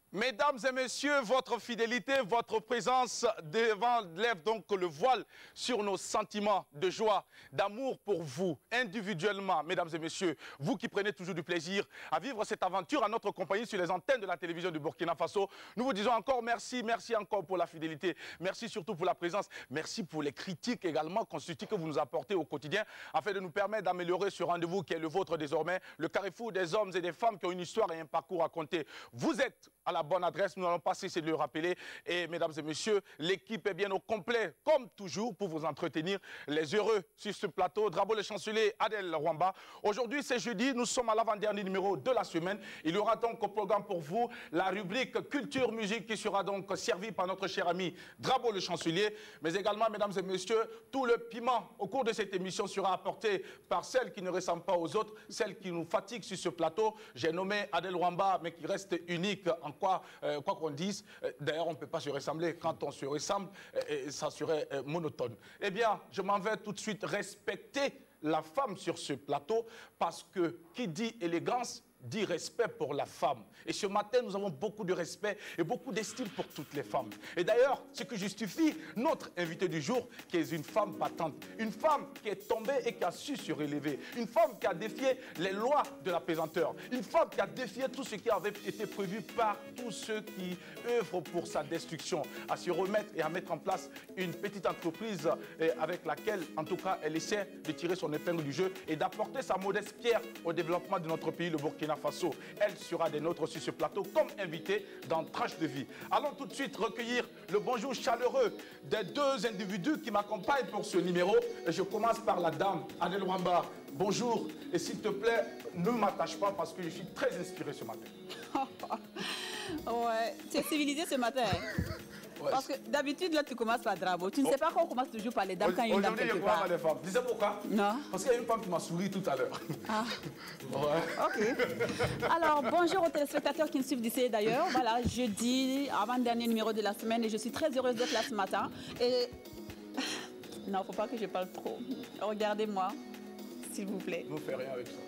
Mesdames et messieurs, votre fidélité, votre présence devant lève donc le voile sur nos sentiments de joie, d'amour pour vous, individuellement. Mesdames et messieurs, vous qui prenez toujours du plaisir à vivre cette aventure à notre compagnie sur les antennes de la télévision du Burkina Faso, nous vous disons encore merci, merci encore pour la fidélité, merci surtout pour la présence, merci pour les critiques également constructives que vous nous apportez au quotidien afin de nous permettre d'améliorer ce rendez-vous qui est le vôtre désormais, le carrefour des hommes et des femmes qui ont une histoire et un parcours à compter. Vous êtes à la bonne adresse, nous n'allons pas cesser de le rappeler. Et mesdames et messieurs, l'équipe est bien au complet, comme toujours, pour vous entretenir. Les heureux sur ce plateau, Drabo le chancelier, Adel Rwamba. Aujourd'hui, c'est jeudi, nous sommes à l'avant-dernier numéro de la semaine. Il y aura donc au programme pour vous la rubrique Culture Musique qui sera donc servie par notre cher ami Drabo le chancelier. Mais également, mesdames et messieurs, tout le piment au cours de cette émission sera apporté par celle qui ne ressemble pas aux autres, celle qui nous fatigue sur ce plateau. J'ai nommé Adel Rwamba, mais qui reste unique en quoi qu'on dise. D'ailleurs, on ne peut pas se ressembler. Quand on se ressemble, ça serait monotone. Eh bien, je m'en vais tout de suite respecter la femme sur ce plateau parce que qui dit élégance dit respect pour la femme. Et ce matin, nous avons beaucoup de respect et beaucoup d'estime pour toutes les femmes. Et d'ailleurs, ce qui justifie notre invité du jour, qui est une femme battante, une femme qui est tombée et qui a su se relever, une femme qui a défié les lois de la pesanteur, une femme qui a défié tout ce qui avait été prévu par tous ceux qui œuvrent pour sa destruction, à se remettre et à mettre en place une petite entreprise avec laquelle, en tout cas, elle essaie de tirer son épingle du jeu et d'apporter sa modeste pierre au développement de notre pays, le Burkina Faso. Elle sera des nôtres sur ce plateau comme invitée dans Tranche de vie. Allons tout de suite recueillir le bonjour chaleureux des deux individus qui m'accompagnent pour ce numéro. Et je commence par la dame, Adel Rwamba. Bonjour et s'il te plaît, ne m'attache pas parce que je suis très inspiré ce matin. Ouais, tu es civilisé ce matin. Ouais. Parce que d'habitude, là, tu commences par Drabo. Tu ne sais pas qu'on commence toujours par les dames quand il y a une dame quelque part. Aujourd'hui, je commence par les femmes. Tu sais pourquoi? Non. Parce qu'il y a une femme qui m'a souri tout à l'heure. Ah. Ouais. Ok. Alors, bonjour aux téléspectateurs qui nous suivent d'ici d'ailleurs. Voilà, jeudi, avant-dernier numéro de la semaine et je suis très heureuse d'être là ce matin. Et... Non, il ne faut pas que je parle trop. Regardez-moi, s'il vous plaît. Ne fais rien avec ça.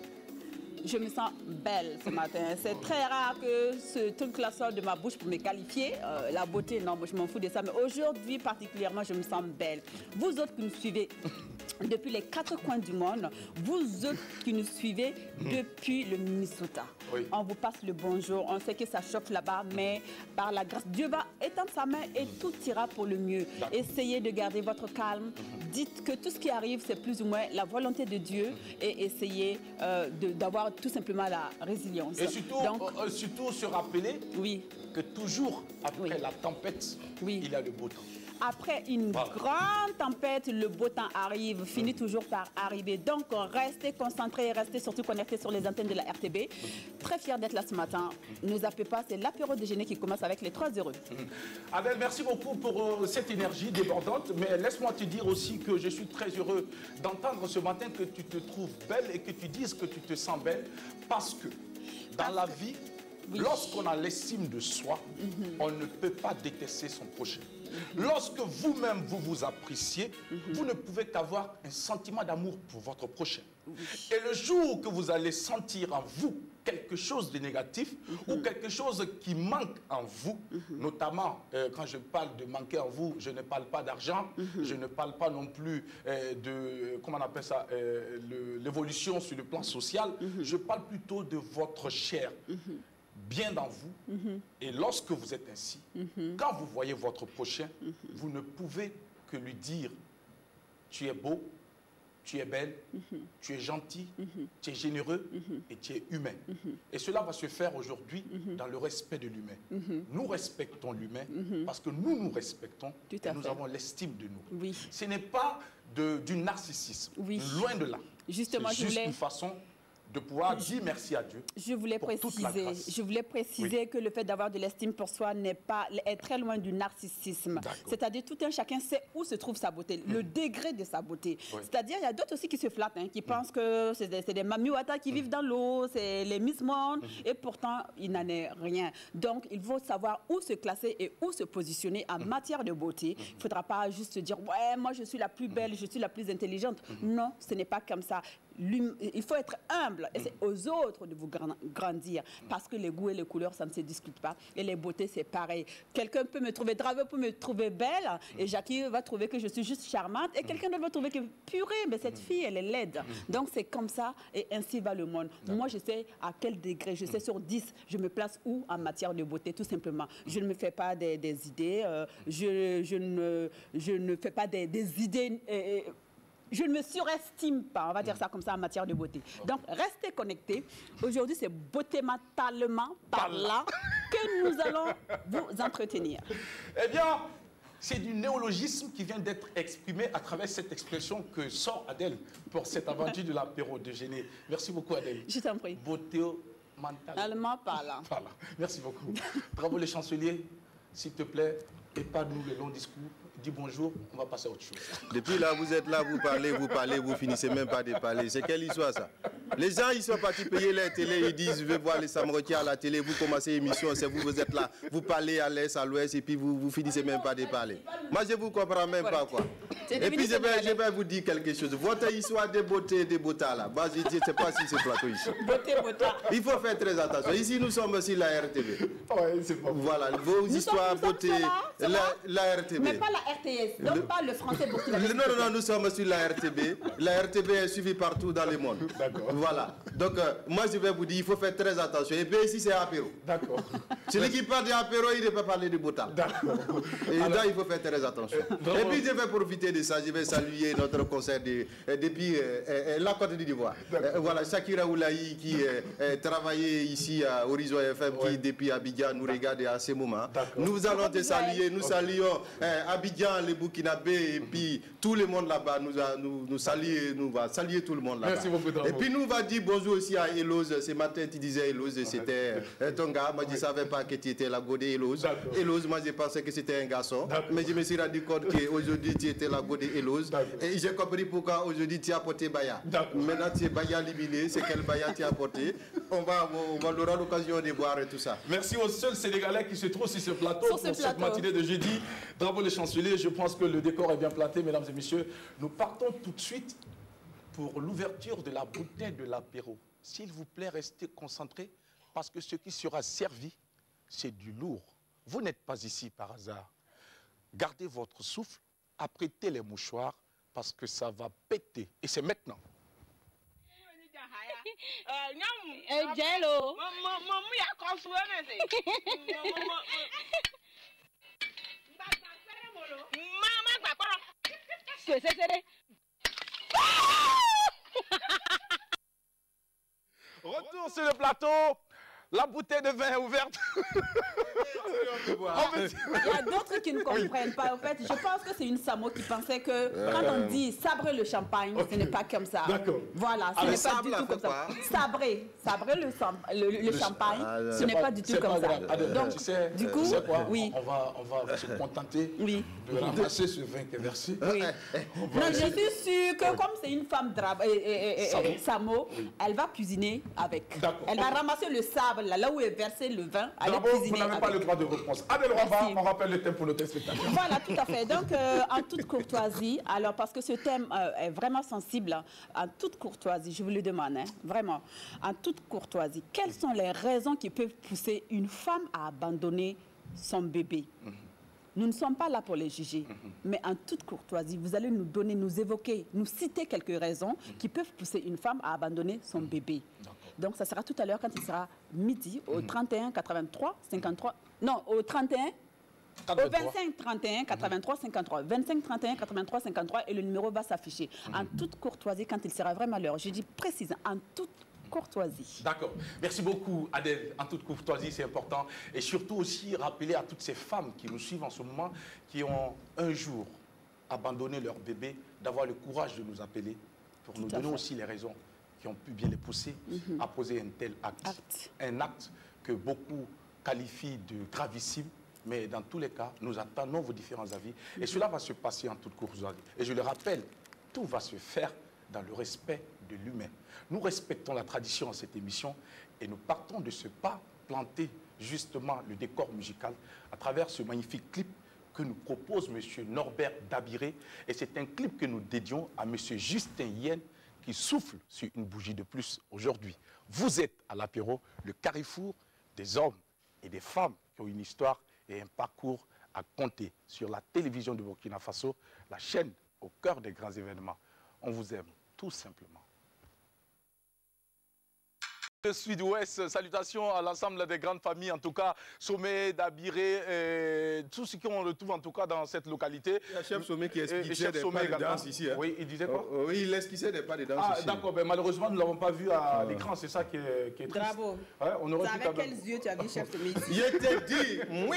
Je me sens belle ce matin. C'est très rare que ce truc-là sorte de ma bouche pour me qualifier. La beauté, non, moi, je m'en fous de ça. Mais aujourd'hui, particulièrement, je me sens belle. Vous autres qui nous suivez depuis les 4 coins du monde, vous autres qui nous suivez depuis le Minnesota. Oui. On vous passe le bonjour. On sait que ça chauffe là-bas, mais par la grâce, Dieu va étendre sa main et tout ira pour le mieux. Essayez de garder votre calme. Dites que tout ce qui arrive, c'est plus ou moins la volonté de Dieu et essayez d'avoir tout simplement la résilience. Et surtout, surtout se rappeler que toujours après la tempête, il y a le beau temps. Après une grande tempête, le beau temps arrive, finit toujours par arriver. Donc, restez concentrés, restez surtout connectés sur les antennes de la RTB. Très fiers d'être là ce matin. Ne zappez pas, c'est l'apéro déjeuner qui commence avec les 3 heureux. Adel, merci beaucoup pour cette énergie débordante. Mais laisse-moi te dire aussi que je suis très heureux d'entendre ce matin que tu te trouves belle et que tu dises que tu te sens belle. Parce que dans la vie, lorsqu'on a l'estime de soi, on ne peut pas détester son prochain. Lorsque vous-même vous vous appréciez, vous ne pouvez qu'avoir un sentiment d'amour pour votre prochain. Et le jour que vous allez sentir en vous quelque chose de négatif ou quelque chose qui manque en vous, notamment quand je parle de manquer en vous, je ne parle pas d'argent, je ne parle pas non plus de, comment on appelle ça, l'évolution sur le plan social, je parle plutôt de votre chair. Bien dans vous, et lorsque vous êtes ainsi, quand vous voyez votre prochain, vous ne pouvez que lui dire tu es beau, tu es belle, tu es gentil, tu es généreux et tu es humain. Et cela va se faire aujourd'hui dans le respect de l'humain. Nous respectons l'humain parce que nous nous respectons et nous avons l'estime de nous. Ce n'est pas du narcissisme, loin de là. Justement, c'est juste une façon de pouvoir dire merci à Dieu. Je voulais préciser que le fait d'avoir de l'estime pour soi est très loin du narcissisme. C'est-à-dire tout un chacun sait où se trouve sa beauté, le degré de sa beauté. C'est-à-dire il y a d'autres aussi qui se flattent, qui pensent que c'est des mamiwata qui vivent dans l'eau, c'est les Miss Monde, et pourtant il n'en est rien. Donc il faut savoir où se classer et où se positionner en matière de beauté. Il ne faudra pas juste se dire ouais moi je suis la plus belle, je suis la plus intelligente. Non, ce n'est pas comme ça. il faut être humble et c'est aux autres de vous grandir parce que les goûts et les couleurs, ça ne se discute pas. Et les beautés, c'est pareil. Quelqu'un peut me trouver Draveau, peut me trouver belle et Jackie va trouver que je suis juste charmante et quelqu'un d'autre va trouver que purée, mais cette fille, elle est laide. Donc c'est comme ça et ainsi va le monde. Moi, je sais à quel degré, je sais sur 10, je me place où en matière de beauté, tout simplement. Je ne me fais pas des idées, je ne fais pas des idées... je ne me surestime pas, on va dire ça comme ça, en matière de beauté. Donc, restez connectés. Aujourd'hui, c'est beauté mentalement par là que nous allons vous entretenir. Eh bien, c'est du néologisme qui vient d'être exprimé à travers cette expression que sort Adèle pour cette aventure de l'apéro de Géné. Merci beaucoup, Adèle. Je t'en prie. Beauté mentalement par là. Voilà. Merci beaucoup. Bravo, le chancelier. S'il te plaît, épargne-nous le long discours. Dis bonjour, on va passer à autre chose. Depuis là, vous êtes là, vous parlez, vous finissez même pas de parler. C'est quelle histoire ça? Les gens, ils sont partis payer la télé, ils disent, je vais voir les Samrotiens à la télé, vous commencez l'émission, c'est vous, vous êtes là, vous parlez à l'est, à l'ouest, et puis vous finissez même pas de parler. Moi, je vous comprends même pas, quoi. Et puis, je vais vous dire quelque chose. Votre histoire de beauté, de beauté, là, bah, je ne sais pas si c'est plateau ici. Beauté. Il faut faire très attention. Ici, nous sommes sur la RTV. Ouais, c'est pas voilà, vos histoires, beauté, la RTV. Mais pas la RTS, donc pas le français pour Non, nous sommes sur la RTB. La RTB est suivie partout dans le monde. D'accord. Voilà. Donc, moi, je vais vous dire, il faut faire très attention. Et bien, ici, c'est apéro. D'accord. Celui qui parle d'apéro, il ne peut pas parler de botal. D'accord. Et là, il faut faire très attention. Et puis, je vais profiter de ça. Je vais saluer notre concert depuis la Côte d'Ivoire. Voilà, Shakira Oulaï qui travaillait ici à Horizon FM, qui depuis Abidjan nous regarde à ce moment. Nous allons te saluer. Nous saluons Abidjan, les Burkinabés, et puis tout le monde là-bas nous salue, nous va saluer tout le monde là-bas. Merci beaucoup. Et puis nous va dire bonjour aussi à Elose. Ce matin, tu disais Elose, c'était ton gars. Moi, je ne savais pas que tu étais la godée Elose. Elose, moi, je pensais que c'était un garçon. Mais je me suis rendu compte qu'aujourd'hui, tu étais la godée Elose. Et j'ai compris pourquoi aujourd'hui, tu as porté Baya. Maintenant, tu es Baya Libélé. C'est quel Baya tu as porté? On aura l'occasion de voir et tout ça. Merci aux seuls Sénégalais qui se trouvent sur ce plateau pour cette matinée de jeudi. Bravo les chanceliers. Je pense que le décor est bien planté, mesdames et messieurs. Nous partons tout de suite pour l'ouverture de la bouteille de l'apéro. S'il vous plaît, restez concentrés parce que ce qui sera servi, c'est du lourd. Vous n'êtes pas ici par hasard. Gardez votre souffle, apprêtez les mouchoirs parce que ça va péter. Et c'est maintenant. Retour sur le plateau. La bouteille de vin est ouverte. Il y a d'autres qui ne comprennent pas. En fait, je pense que c'est une Samo qui pensait que quand on dit sabrer le champagne, ce n'est pas comme ça. Voilà, ce n'est pas du tout comme ça. Sabrer le champagne, ce n'est pas du tout comme ça. Donc, tu sais, du coup, oui. On va se contenter de ramasser ce vin qui est versé. Oui. Non, je suis sûre que comme c'est une femme Samo, elle va cuisiner avec. Elle va ramasser le sable là où est versé le vin. Vous n'avez pas le droit de réponse. Adèle Ramba, on rappelle le thème pour le téléspectateur. Voilà, tout à fait. Donc, en toute courtoisie, alors parce que ce thème est vraiment sensible, en toute courtoisie, je vous le demande, hein, vraiment, en toute courtoisie, quelles sont les raisons qui peuvent pousser une femme à abandonner son bébé? Nous ne sommes pas là pour les juger, mais en toute courtoisie, vous allez nous donner, nous évoquer, nous citer quelques raisons qui peuvent pousser une femme à abandonner son bébé. Donc, ça sera tout à l'heure quand il sera midi au 31 83 53. Non, au 31. Au 25 31 83 53. 25 31 83 53 et le numéro va s'afficher. En toute courtoisie quand il sera vraiment l'heure. Je dis précise, en toute courtoisie. D'accord. Merci beaucoup, Adèle. En toute courtoisie, c'est important. Et surtout aussi rappeler à toutes ces femmes qui nous suivent en ce moment, qui ont un jour abandonné leur bébé, d'avoir le courage de nous appeler pour nous donner aussi les raisons qui ont pu bien les pousser à poser un tel acte. Un acte que beaucoup qualifient de gravissime, mais dans tous les cas, nous attendons vos différents avis. Et cela va se passer en toute courtoisie. Et je le rappelle, tout va se faire dans le respect de l'humain. Nous respectons la tradition en cette émission et nous partons de ce pas planter justement le décor musical à travers ce magnifique clip que nous propose M. Norbert Dabiré. Et c'est un clip que nous dédions à M. Justin Yen, qui souffle sur une bougie de plus aujourd'hui. Vous êtes à l'apéro, le carrefour des hommes et des femmes qui ont une histoire et un parcours à compter sur la télévision de Burkina Faso, la chaîne au cœur des grands événements. On vous aime tout simplement. Le Sud-Ouest, salutations à l'ensemble des grandes familles, en tout cas, Sommet, Dabiré, tout ce qu'on retrouve en tout cas dans cette localité. Il y a Chef Sommet qui esquissait des pas de danse ici. Hein. Oui, il disait quoi? Oui, il esquissait des pas de danse ici. D'accord, ben, malheureusement, nous ne l'avons pas vu à l'écran, c'est ça qui est triste. Bravo. Ouais, on aurait avec quels yeux tu as vu Chef Sommet ici? Je t'ai dit, moi,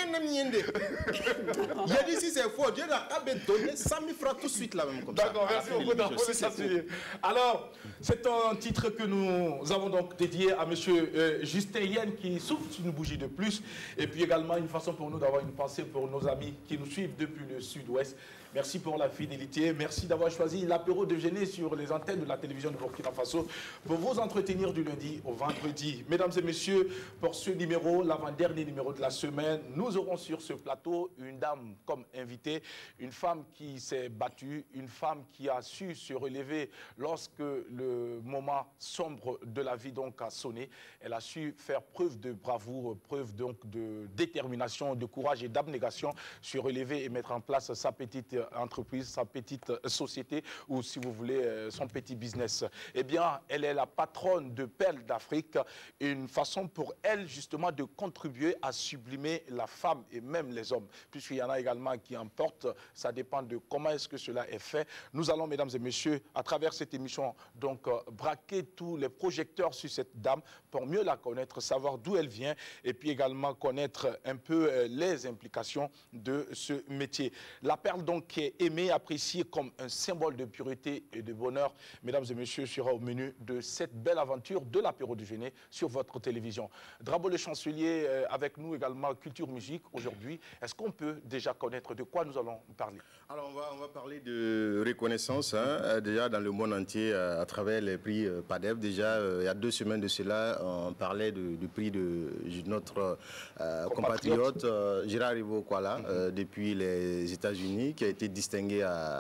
j'ai dit si c'est faux, Dieu n'a donné 100 000 francs tout de suite là même comme ça. D'accord, merci beaucoup d'avoir fait. Alors, c'est un titre que nous avons donc dédié à monsieur Justin Yen qui souffle sur une bougie de plus. Et puis également une façon pour nous d'avoir une pensée pour nos amis qui nous suivent depuis le Sud-Ouest. Merci pour la fidélité. Merci d'avoir choisi l'apéro déjeuner sur les antennes de la télévision de Burkina Faso pour vous entretenir du lundi au vendredi. Mesdames et messieurs, pour ce numéro, l'avant-dernier numéro de la semaine, nous aurons sur ce plateau une dame comme invitée, une femme qui s'est battue, une femme qui a su se relever lorsque le moment sombre de la vie donc a sonné. Elle a su faire preuve de bravoure, preuve donc de détermination, de courage et d'abnégation, se relever et mettre en place sa petite entreprise, sa petite société ou si vous voulez son petit business. Eh bien, elle est la patronne de Perles d'Afrique, une façon pour elle justement de contribuer à sublimer la femme et même les hommes, puisqu'il y en a également qui en portent, ça dépend de comment est-ce que cela est fait. Nous allons, mesdames et messieurs, à travers cette émission, donc braquer tous les projecteurs sur cette dame pour mieux la connaître, savoir d'où elle vient et puis également connaître un peu les implications de ce métier. La perle donc qui est aimée, appréciée comme un symbole de pureté et de bonheur, mesdames et messieurs, sera au menu de cette belle aventure de l'apéro déjeuner sur votre télévision. Drabo le chancelier avec nous également, Culture Musique aujourd'hui. Est-ce qu'on peut déjà connaître de quoi nous allons parler? Alors on va parler de reconnaissance, hein, déjà dans le monde entier à travers les prix PADEF. Déjà il y a 2 semaines de cela, on parlait du prix de notre compatriote Gérard Rivo Kuala depuis les États-Unis, qui a été distingué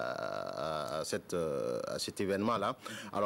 à cet événement-là.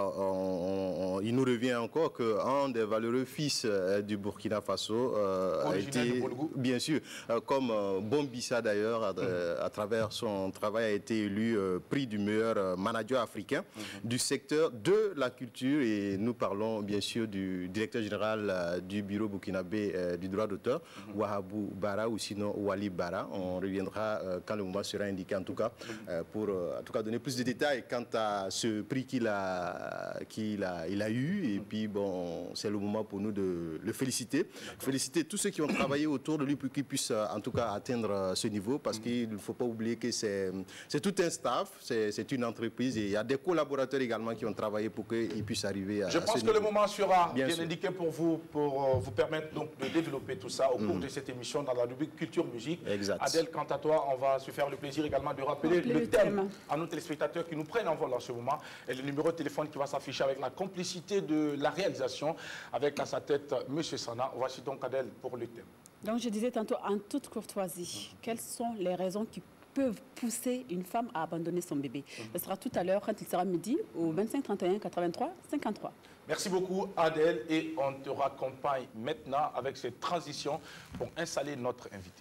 Alors il nous revient encore qu'un des valeureux fils du Burkina Faso a été, bien sûr, comme Bombissa d'ailleurs, à travers son travail, a été élu prix du meilleur manager africain du secteur de la culture. Et nous parlons bien sûr du directeur général du bureau burkinabé du droit d'auteur, Wahabou Bara, ou sinon Wali Bara. On reviendra quand le moment sera indiqué, en tout cas, pour en tout cas donner plus de détails quant à ce prix qu'il a eu. Et puis bon, c'est le moment pour nous de le féliciter. Féliciter tous ceux qui ont travaillé autour de lui pour qu'il puisse en tout cas atteindre ce niveau, parce qu'il ne faut pas oublier que c'est tout un staff, c'est une entreprise, et il y a des collaborateurs également qui ont travaillé pour qu'il puisse arriver à ce niveau. Je pense que le moment sera bien indiqué pour vous permettre donc de développer tout ça au cours de cette émission dans la rubrique Culture Musique. Exact. Adèle, quant à toi, on va se faire le plaisir également de rappeler le thème à nos téléspectateurs qui nous prennent en vol en ce moment, et le numéro de téléphone qui va s'afficher avec la complicité de la réalisation, avec à sa tête M. Sana. Voici donc Adèle pour le thème. Donc je disais tantôt, en toute courtoisie, quelles sont les raisons qui peuvent pousser une femme à abandonner son bébé? Ce sera tout à l'heure quand il sera midi au 25 31 83 53. Merci beaucoup Adèle, et on te raccompagne maintenant avec cette transition pour installer notre invité.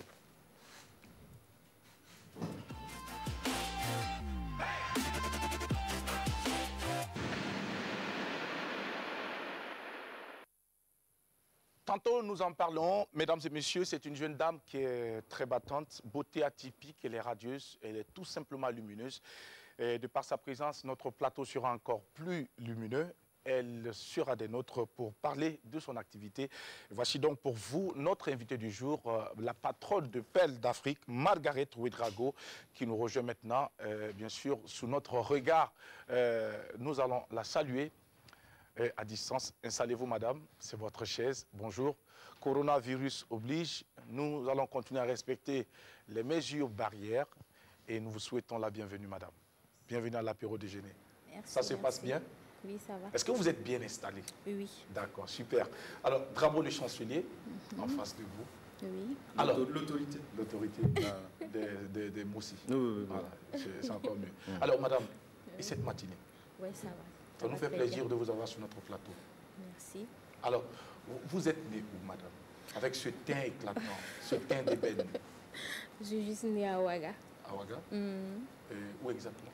Tantôt nous en parlons, mesdames et messieurs, c'est une jeune dame qui est très battante, beauté atypique, elle est radieuse, elle est tout simplement lumineuse. Et de par sa présence, notre plateau sera encore plus lumineux. Elle sera des nôtres pour parler de son activité. Voici donc pour vous notre invité du jour, la patronne de Perles d'Afrique, Margaret Ouedraogo, qui nous rejoint maintenant, bien sûr, sous notre regard. Nous allons la saluer à distance. Installez-vous, madame, c'est votre chaise. Bonjour. Coronavirus oblige. Nous allons continuer à respecter les mesures barrières et nous vous souhaitons la bienvenue, madame. Bienvenue à l'apéro déjeuner. Merci. Ça se passe bien? Oui, ça va. Est-ce que vous êtes bien installé? Oui. D'accord, super. Alors, Drabo le chancelier, en face de vous. Oui. Alors, l'autorité. L'autorité des Moussi. Oui. Voilà, c'est encore mieux. Alors, madame, et cette matinée? Oui, ça va. Ça nous fait plaisir de vous avoir sur notre plateau. Merci. Alors, vous êtes née où, madame? Avec ce teint éclatant, ce teint d'ébène. Je suis juste née à Ouaga. À Ouaga? Où exactement?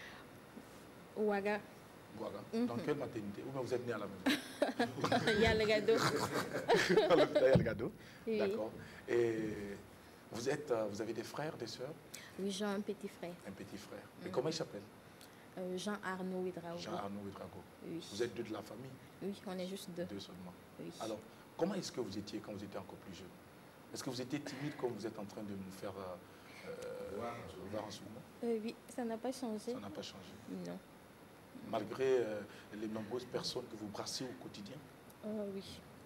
Ouaga. Ouaga. Dans quelle maternité? Ou bien vous êtes née à la maison? Il y a le gado. Il y a le gado? Oui. D'accord. Et vous avez des frères, des sœurs? Oui, j'ai un petit frère. Un petit frère. Et comment il s'appelle? Jean-Arnaud Ouedraogo. Jean-Arnaud Ouedraogo. Oui. Vous êtes deux de la famille? Oui, on est juste deux. Deux seulement. Oui. Alors, comment est-ce que vous étiez quand vous étiez encore plus jeune? Est-ce que vous étiez timide comme vous êtes en train de nous faire voir en ce moment? Oui, ça n'a pas changé. Ça n'a pas changé. Non. Malgré les nombreuses personnes que vous brassez au quotidien? Oui.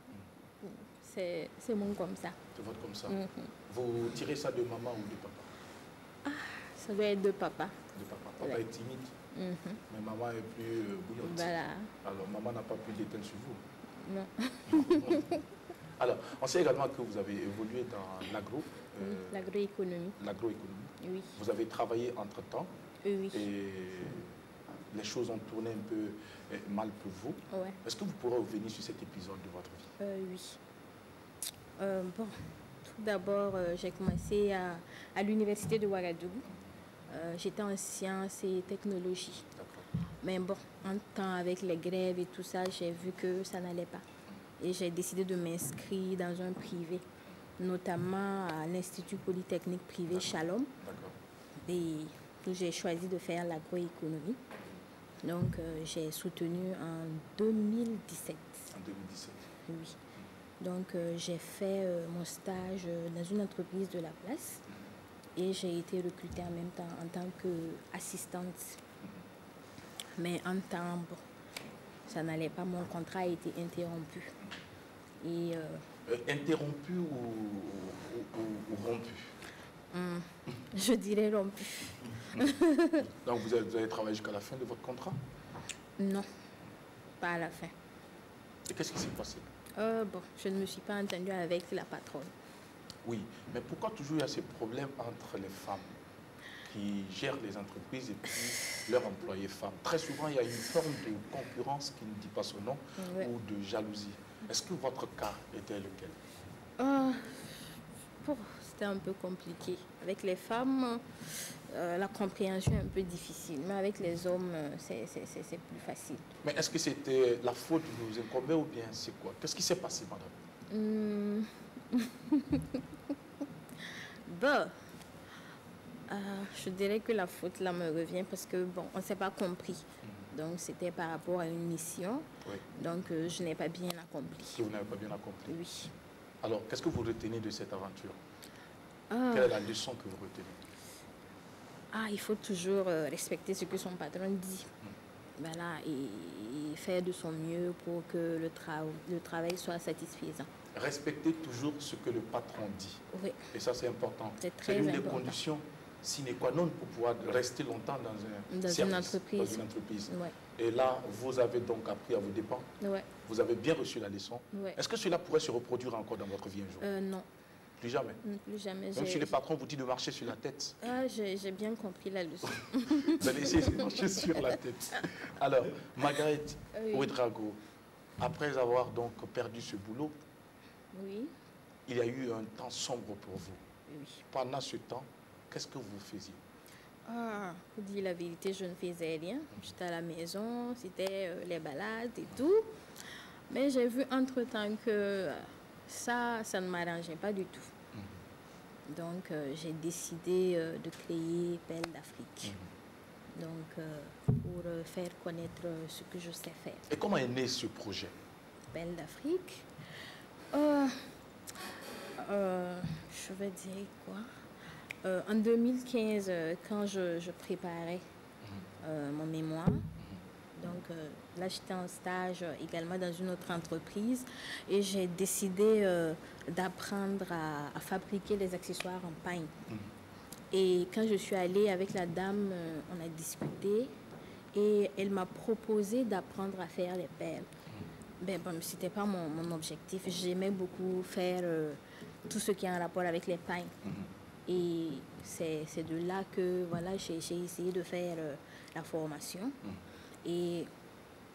C'est mon comme ça. C'est votre comme ça. Vous tirez ça de maman ou de papa? Ça doit être de papa. De papa. Papa Ouais. est timide, mais maman est plus bouillante. Voilà. Alors, maman n'a pas pu l'éteindre sur vous. Non. Alors, on sait également que vous avez évolué dans l'agro. L'agroéconomie. L'agroéconomie. Oui. Vous avez travaillé entre-temps Oui. et les choses ont tourné un peu mal pour vous. Ouais. Est-ce que vous pourrez revenir sur cet épisode de votre vie? Oui. Bon, tout d'abord, j'ai commencé à l'université de Ouagadougou. J'étais en sciences et technologies. D'accord. Mais bon, en temps avec les grèves et tout ça, j'ai vu que ça n'allait pas. Et j'ai décidé de m'inscrire dans un privé, notamment à l'Institut Polytechnique privé Shalom. D'accord. Et où j'ai choisi de faire l'agroéconomie. Donc, j'ai soutenu en 2017. En 2017. Oui. Donc, j'ai fait mon stage dans une entreprise de la place et j'ai été recrutée en même temps en tant qu'assistante. Mais en temps, bon, ça n'allait pas, mon contrat a été interrompu. Et, Interrompu ou rompu? je dirais rompu. Donc vous avez travaillé jusqu'à la fin de votre contrat? Non, pas à la fin. Et qu'est-ce qui s'est passé? Bon, je ne me suis pas entendue avec la patronne. Oui, mais pourquoi toujours il y a ces problèmes entre les femmes qui gèrent les entreprises et puis leurs employés femmes? Très souvent, il y a une forme de concurrence qui ne dit pas son nom Ouais. ou de jalousie. Est-ce que votre cas était lequel? Bon, c'était un peu compliqué. Avec les femmes, la compréhension est un peu difficile, mais avec les hommes, c'est plus facile. Mais est-ce que c'était la faute de vous incombait ou bien c'est quoi? Qu'est-ce qui s'est passé, madame? Bon, je dirais que la faute là me revient parce que bon, on ne s'est pas compris. Donc c'était par rapport à une mission. Oui. Donc je n'ai pas bien accompli. Que vous n'avez pas bien accompli. Oui. Alors, qu'est-ce que vous retenez de cette aventure? Quelle est la leçon que vous retenez? Il faut toujours respecter ce que son patron dit. Voilà, et faire de son mieux pour que le travail soit satisfaisant. Respecter toujours ce que le patron dit. Oui. Et ça, c'est important. C'est très une des important. conditions sine qua non pour pouvoir rester longtemps dans un service, entreprise. dans une entreprise. Ouais. Et là, vous avez donc appris à vos dépens. Ouais. Vous avez bien reçu la leçon. Ouais. Est-ce que cela pourrait se reproduire encore dans votre vie un jour? Non, Plus jamais. plus jamais. Même si le patron vous dit de marcher sur la tête. J'ai bien compris la leçon. Vous allez essayer de marcher sur la tête. Alors, Margaret Oui. Ouedraogo, après avoir donc perdu ce boulot, Oui, il y a eu un temps sombre pour vous. oui. Pendant ce temps, qu'est-ce que vous faisiez? Pour dire la vérité, je ne faisais rien. J'étais à la maison, c'était les balades et tout. Mais j'ai vu entre-temps que ça ne m'arrangeait pas du tout. Donc, j'ai décidé de créer Belle d'Afrique. Donc, pour faire connaître ce que je sais faire. Et comment est né ce projet? Belle d'Afrique. Je vais dire quoi? En 2015, quand je préparais mon mémoire, donc là j'étais en stage également dans une autre entreprise et j'ai décidé d'apprendre à fabriquer les accessoires en paille. Et quand je suis allée avec la dame, on a discuté et elle m'a proposé d'apprendre à faire les perles. Ben, bon, ce n'était pas mon objectif. J'aimais beaucoup faire tout ce qui est en rapport avec les pailles. Et c'est de là que voilà, j'ai essayé de faire la formation. Et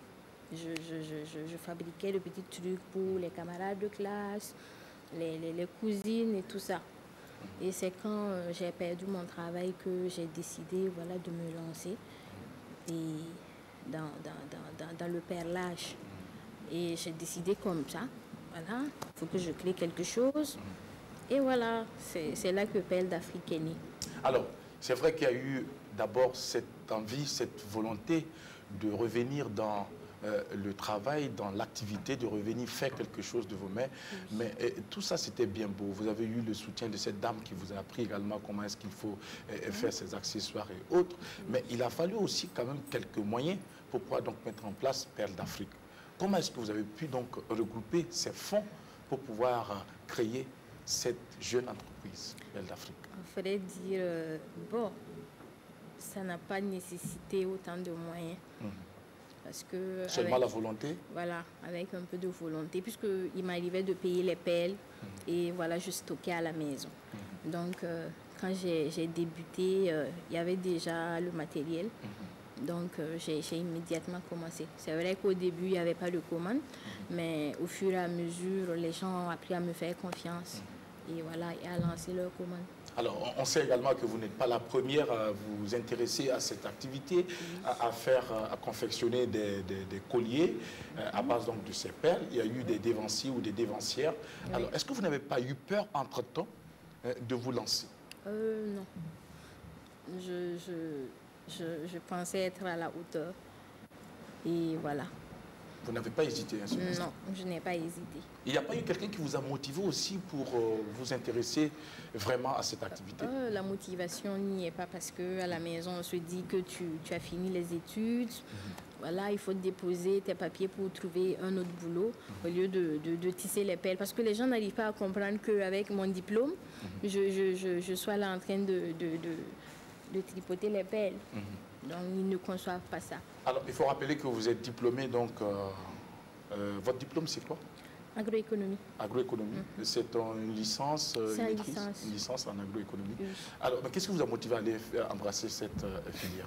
Je fabriquais de petits trucs pour les camarades de classe, les cousines et tout ça. Et c'est quand j'ai perdu mon travail que j'ai décidé, voilà, de me lancer et dans le perlage. Et j'ai décidé comme ça, voilà, il faut que je crée quelque chose. Et voilà, c'est là que Perles d'Afrique est née. Alors, c'est vrai qu'il y a eu d'abord cette envie, cette volonté de revenir dans le travail, dans l'activité, de revenir faire quelque chose de vos mains. Mais tout ça, c'était bien beau. Vous avez eu le soutien de cette dame qui vous a appris également comment est-ce qu'il faut faire ses accessoires et autres. Mais il a fallu aussi quand même quelques moyens pour pouvoir donc mettre en place Perles d'Afrique. Comment est-ce que vous avez pu donc regrouper ces fonds pour pouvoir créer cette jeune entreprise, Perles d'Afrique? Il faudrait dire, bon, ça n'a pas nécessité autant de moyens. Parce que seulement la volonté? Voilà, avec un peu de volonté, puisqu'il m'arrivait de payer les perles et voilà, je stockais à la maison. Donc, quand j'ai débuté, il y avait déjà le matériel. Donc, j'ai immédiatement commencé. C'est vrai qu'au début, il n'y avait pas de commande, mais au fur et à mesure, les gens ont appris à me faire confiance et voilà, et à lancer leurs commandes. Alors, on sait également que vous n'êtes pas la première à vous intéresser à cette activité, à confectionner des colliers à base donc de ces perles. Il y a eu des dévanciers ou des dévancières. Oui. Alors, est-ce que vous n'avez pas eu peur entre-temps de vous lancer? Non. Je pensais être à la hauteur. Et voilà. Vous n'avez pas hésité un seul instant? Non, je n'ai pas hésité. Il n'y a pas eu quelqu'un qui vous a motivé aussi pour vous intéresser vraiment à cette activité? La motivation n'y est pas parce qu'à la maison, on se dit que tu as fini les études. Voilà, il faut déposer tes papiers pour trouver un autre boulot au lieu de tisser les perles. Parce que les gens n'arrivent pas à comprendre qu'avec mon diplôme, je sois là en train de tripoter les perles. Donc, ils ne conçoivent pas ça. Alors, il faut rappeler que vous êtes diplômé, donc, votre diplôme, c'est quoi? Agroéconomie. Agroéconomie. C'est une licence, une licence en agroéconomie. Oui. Alors, qu'est-ce qui vous a motivé à aller embrasser cette filière?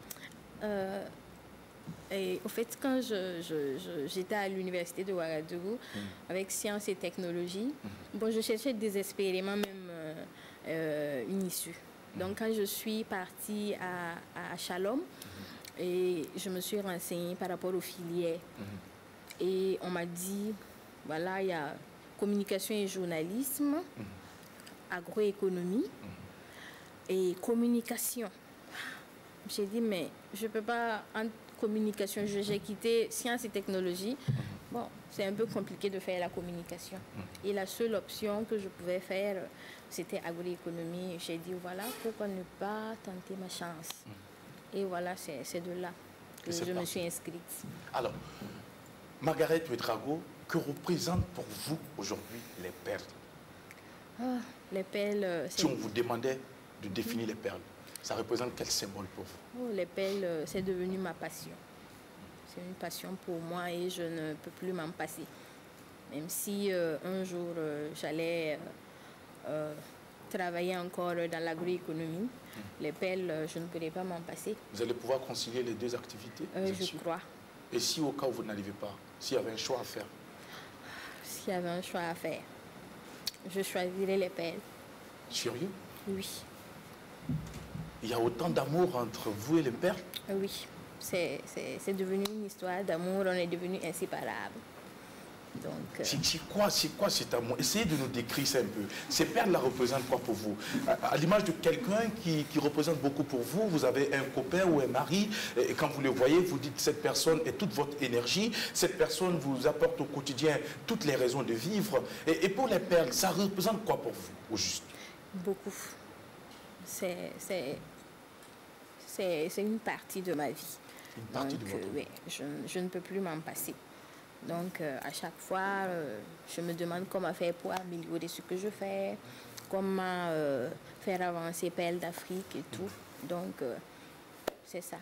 Au fait, quand j'étais à l'université de Ouagadougou, avec sciences et technologies, bon, je cherchais désespérément même une issue. Donc, quand je suis partie à Shalom, et je me suis renseignée par rapport aux filières. Et on m'a dit, voilà, il y a communication et journalisme, agroéconomie et communication. J'ai dit, mais je ne peux pas, en communication, j'ai quitté sciences et technologies. Bon, c'est un peu compliqué de faire la communication. Et la seule option que je pouvais faire, c'était agroéconomie. J'ai dit, voilà, pourquoi ne pas tenter ma chance? Et voilà, c'est de là que je me suis inscrite. Alors, Margaret Ouedraogo, que représentent pour vous aujourd'hui les perles? Les perles... Si on vous demandait de définir les perles, ça représente quel symbole pour vous? Les perles, c'est devenu ma passion. C'est une passion pour moi et je ne peux plus m'en passer. Même si un jour j'allais travailler encore dans l'agroéconomie, les perles, je ne pourrais pas m'en passer. Vous allez pouvoir concilier les deux activités? Je crois. Et si au cas où vous n'arrivez pas, s'il y avait un choix à faire? S'il y avait un choix à faire, je choisirais les perles. Sérieux? Oui. Il y a autant d'amour entre vous et les perles? Oui. C'est devenu une histoire d'amour, on est devenus inséparables. C'est quoi cet amour? Essayez de nous décrire ça un peu. Ces perles-là représentent quoi pour vous? À l'image de quelqu'un qui représente beaucoup pour vous, vous avez un copain ou un mari, et quand vous le voyez, vous dites cette personne est toute votre énergie, cette personne vous apporte au quotidien toutes les raisons de vivre. Et pour les perles, ça représente quoi pour vous, au juste? Beaucoup. C'est une partie de ma vie. Une partie de votre vie? Oui, je ne peux plus m'en passer. Donc, à chaque fois, je me demande comment faire pour améliorer ce que je fais, comment faire avancer Perles d'Afrique et tout. Donc, c'est ça.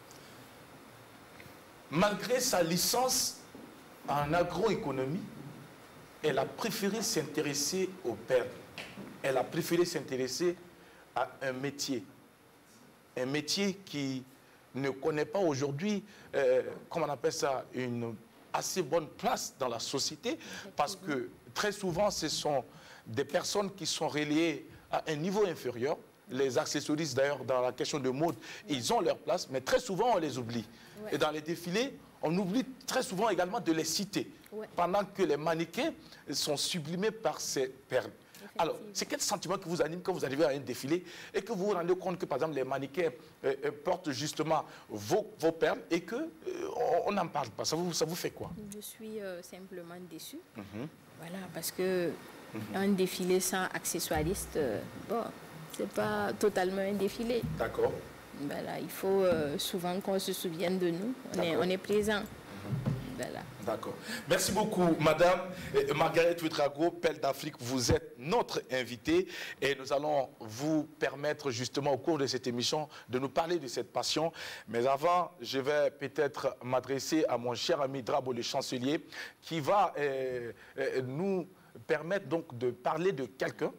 Malgré sa licence en agroéconomie, elle a préféré s'intéresser aux perles. Elle a préféré s'intéresser à un métier qui ne connaît pas aujourd'hui, comment on appelle ça, une assez bonne place dans la société, parce que très souvent, ce sont des personnes qui sont relayées à un niveau inférieur. Les accessoristes, d'ailleurs, dans la question de mode, ils ont leur place, mais très souvent, on les oublie. Ouais. Et dans les défilés, on oublie très souvent également de les citer, pendant que les mannequins sont sublimés par ces perles. Alors, c'est quel sentiment qui vous anime quand vous arrivez à un défilé et que vous vous rendez compte que, par exemple, les mannequins portent justement vos perles et qu'on n'en parle pas? Ça vous fait quoi? Je suis simplement déçue. Voilà, parce que un défilé sans accessoiriste, bon, c'est pas totalement un défilé. D'accord. Voilà, il faut souvent qu'on se souvienne de nous. On est présent. Voilà. D'accord. Merci beaucoup, Madame Margaret Ouedraogo, Pelle d'Afrique. Vous êtes notre invitée et nous allons vous permettre justement au cours de cette émission de nous parler de cette passion. Mais avant, je vais peut-être m'adresser à mon cher ami Drabo le chancelier qui va nous permettre donc de parler de quelqu'un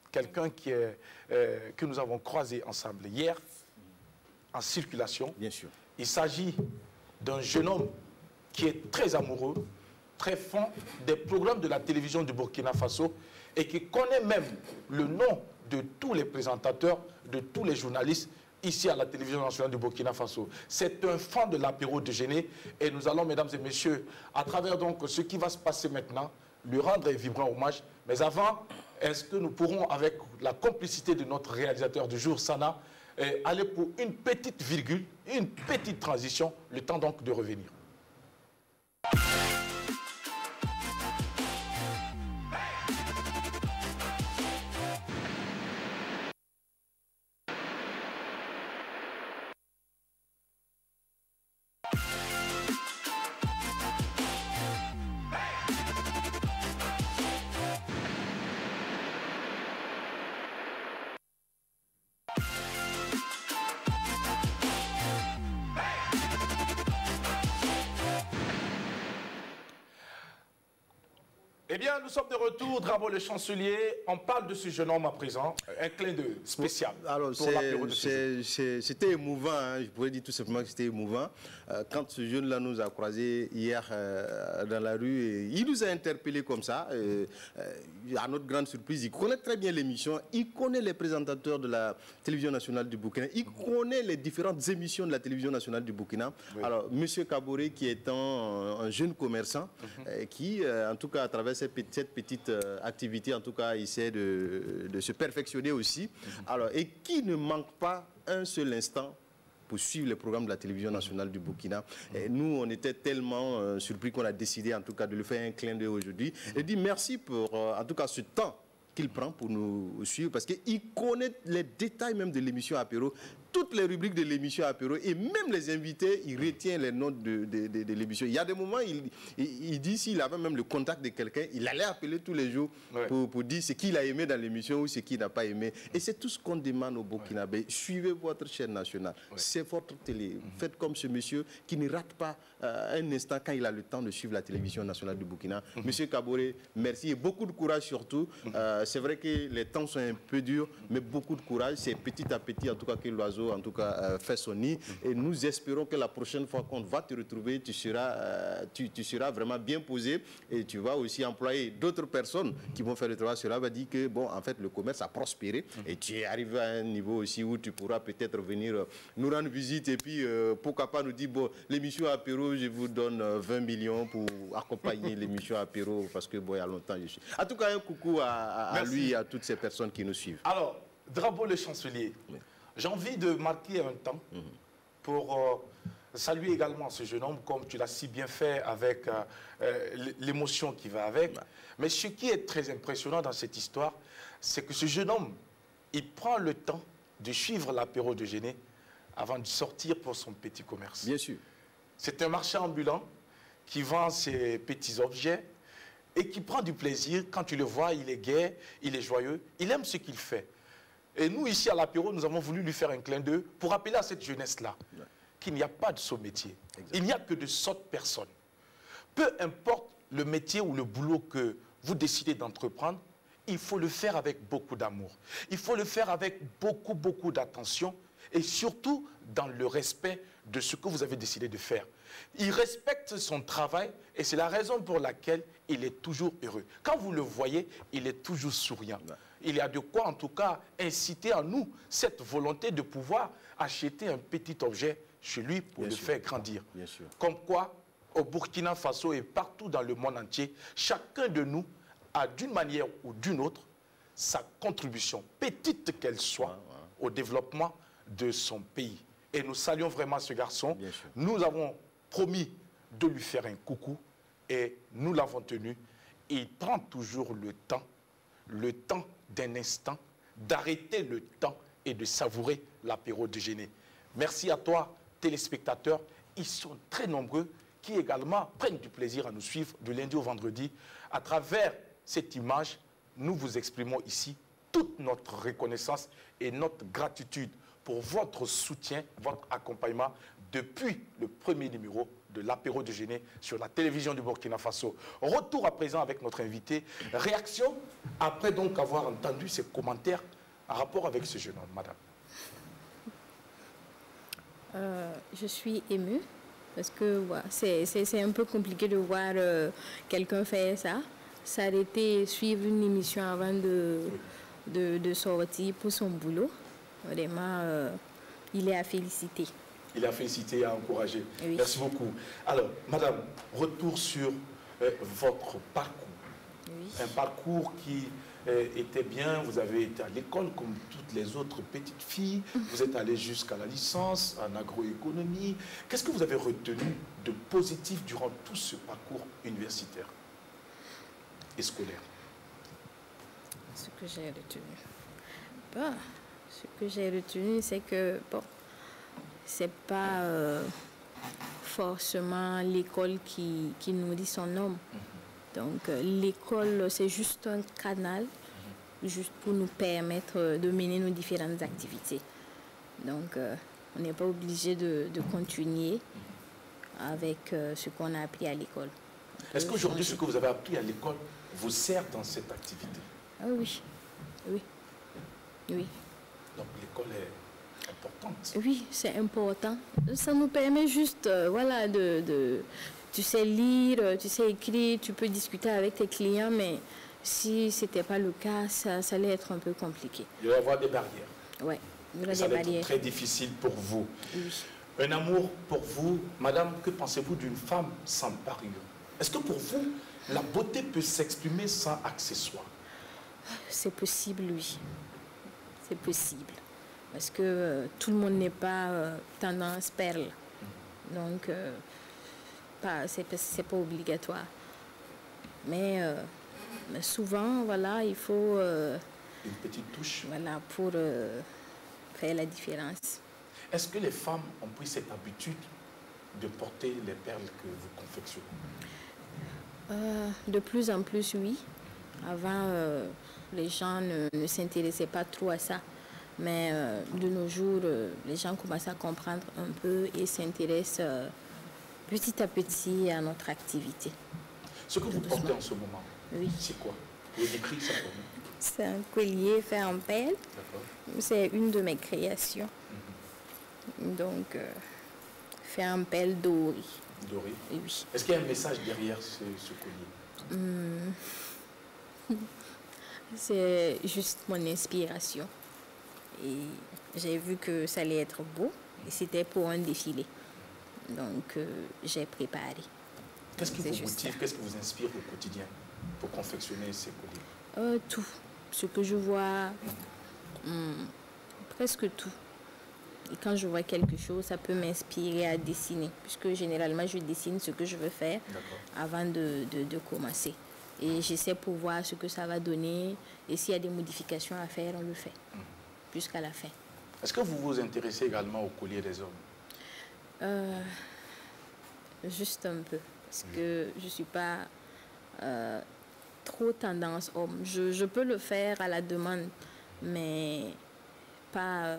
que nous avons croisé ensemble hier en circulation. Bien sûr. Il s'agit d'un jeune homme qui est très amoureux, très fond des programmes de la télévision du Burkina Faso et qui connaît même le nom de tous les présentateurs, de tous les journalistes ici à la télévision nationale du Burkina Faso. C'est un fan de l'apéro déjeuner et nous allons, mesdames et messieurs, à travers donc ce qui va se passer maintenant, lui rendre un vibrant hommage. Mais avant, est-ce que nous pourrons, avec la complicité de notre réalisateur du jour, Sana, aller pour une petite virgule, une petite transition, le temps donc de revenir. Eh bien, nous sommes de retour, Drabo le chancelier. On parle de ce jeune homme à présent, un clin d'œil spécial. Alors, c'était émouvant, hein. Je pourrais dire tout simplement que c'était émouvant. Quand ce jeune-là nous a croisés hier dans la rue, et il nous a interpellés comme ça. À notre grande surprise, il connaît très bien l'émission, il connaît les présentateurs de la télévision nationale du Burkina, il connaît les différentes émissions de la télévision nationale du Burkina. Oui. Alors, M. Kaboré, qui est un jeune commerçant, qui, en tout cas, à travers cette petite activité, en tout cas, essaie de se perfectionner aussi. Alors, et qui ne manque pas un seul instant pour suivre les programmes de la télévision nationale du Burkina. Et nous, on était tellement surpris qu'on a décidé, en tout cas, de lui faire un clin d'œil aujourd'hui. Et dit merci pour, en tout cas, ce temps qu'il prend pour nous suivre, parce qu'il connaît les détails même de l'émission Apéro, toutes les rubriques de l'émission Apéro, et même les invités, il retient les notes de l'émission. Il y a des moments, il dit s'il avait même le contact de quelqu'un, il allait appeler tous les jours pour dire ce qu'il a aimé dans l'émission ou ce qu'il n'a pas aimé. Et c'est tout ce qu'on demande au Burkinabé. Suivez votre chaîne nationale, c'est votre télé. Faites comme ce monsieur qui ne rate pas un instant quand il a le temps de suivre la télévision nationale du Burkina. Monsieur Kaboré, merci et beaucoup de courage surtout. C'est vrai que les temps sont un peu durs, mais beaucoup de courage. C'est petit à petit, en tout cas, que l'oiseau, en tout cas, fait son nid. Et nous espérons que la prochaine fois qu'on va te retrouver, tu seras vraiment bien posé et tu vas aussi employer d'autres personnes qui vont faire le travail. Cela va dire que, bon, en fait, le commerce a prospéré et tu es arrivé à un niveau aussi où tu pourras peut-être venir nous rendre visite et puis, pourquoi pas nous dire, bon, l'émission Apéro, je vous donne 20 millions pour accompagner l'émission Apéro parce que, bon, il y a longtemps, je suis. En tout cas, un coucou à lui et à toutes ces personnes qui nous suivent. Alors, Drabo le chancelier, j'ai envie de marquer un temps pour saluer également ce jeune homme, comme tu l'as si bien fait avec l'émotion qui va avec. Mais ce qui est très impressionnant dans cette histoire, c'est que ce jeune homme, il prend le temps de suivre l'apéro de Géné avant de sortir pour son petit commerce. Bien sûr. C'est un marchand ambulant qui vend ses petits objets et qui prend du plaisir. Quand tu le vois, il est gai, il est joyeux, il aime ce qu'il fait. Et nous, ici à l'apéro, nous avons voulu lui faire un clin d'œil pour rappeler à cette jeunesse-là qu'il n'y a pas de saut métier. Exactement. Il n'y a que de sottes personnes. Peu importe le métier ou le boulot que vous décidez d'entreprendre, il faut le faire avec beaucoup d'amour. Il faut le faire avec beaucoup d'attention et surtout dans le respect de ce que vous avez décidé de faire. Il respecte son travail et c'est la raison pour laquelle il est toujours heureux. Quand vous le voyez, il est toujours souriant. Il y a de quoi, en tout cas, inciter en nous cette volonté de pouvoir acheter un petit objet chez lui pour le faire grandir. Bien sûr. Comme quoi, au Burkina Faso et partout dans le monde entier, chacun de nous a d'une manière ou d'une autre sa contribution, petite qu'elle soit, au développement de son pays. Et nous saluons vraiment ce garçon. Nous avons promis de lui faire un coucou et nous l'avons tenu. Il prend toujours le temps d'un instant, d'arrêter le temps et de savourer l'apéro déjeuner. Merci à toi, téléspectateurs. Ils sont très nombreux qui également prennent du plaisir à nous suivre du lundi au vendredi. À travers cette image, nous vous exprimons ici toute notre reconnaissance et notre gratitude pour votre soutien, votre accompagnement depuis le premier numéro de l'apéro déjeuner sur la télévision du Burkina Faso. Retour à présent avec notre invité. Réaction après donc avoir entendu ses commentaires en rapport avec ce jeune homme, madame. Je suis émue parce que ouais, c'est un peu compliqué de voir quelqu'un faire ça, s'arrêter, suivre une émission avant de sortir pour son boulot. Vraiment, il est à féliciter. Il est à féliciter et à encourager. Oui. Merci beaucoup. Alors, madame, retour sur votre parcours. Oui. Un parcours qui était bien. Vous avez été à l'école comme toutes les autres petites filles. Vous êtes allé jusqu'à la licence en agroéconomie. Qu'est-ce que vous avez retenu de positif durant tout ce parcours universitaire et scolaire? Ce que j'ai retenu. Bah, ce que j'ai retenu, c'est que, bon, c'est pas forcément l'école qui nourrit son homme. Donc, l'école, c'est juste un canal, juste pour nous permettre de mener nos différentes activités. Donc, on n'est pas obligé de continuer avec ce qu'on a appris à l'école. Est-ce qu'aujourd'hui, ce que vous avez appris à l'école vous sert dans cette activité? Ah oui, oui, oui. Donc, l'école est importante. Oui, c'est important. Ça nous permet juste, voilà, tu sais lire, tu sais écrire, tu peux discuter avec tes clients, mais si ce n'était pas le cas, ça allait être un peu compliqué. Il va y avoir des barrières. Oui, il y aura ça des va être barrières. très difficile pour vous. Oui. Un amour pour vous, madame, que pensez-vous d'une femme sans parure? Est-ce que pour vous, la beauté peut s'exprimer sans accessoires? C'est possible, oui. C'est possible. Parce que tout le monde n'est pas tendance perle. Donc, c'est pas obligatoire. Mais souvent, voilà, il faut... une petite touche. Voilà, pour faire la différence. Est-ce que les femmes ont pris cette habitude de porter les perles que vous confectionnez? De plus en plus, oui. Avant, les gens ne s'intéressaient pas trop à ça. Mais de nos jours, les gens commencent à comprendre un peu et s'intéressent petit à petit à notre activité. Ce que vous portez en ce moment, oui. C'est quoi? Vous décrivez ça pour nous? C'est un collier fait en perles. C'est une de mes créations. Donc, fait en perles dorées. Doré. Oui. Est-ce qu'il y a un message derrière ce collier? C'est juste mon inspiration. Et j'ai vu que ça allait être beau. Et c'était pour un défilé. Donc, j'ai préparé. Qu'est-ce qui vous motive, qu'est-ce qui vous inspire au quotidien pour confectionner ces colliers? Tout. Ce que je vois, presque tout. Et quand je vois quelque chose, ça peut m'inspirer à dessiner. Puisque généralement, je dessine ce que je veux faire avant de commencer. Et j'essaie pour voir ce que ça va donner. Et s'il y a des modifications à faire, on le fait. Jusqu'à la fin. Est-ce que vous vous intéressez également au collier des hommes? Juste un peu. Parce que je ne suis pas trop tendance homme. Je peux le faire à la demande, mais pas...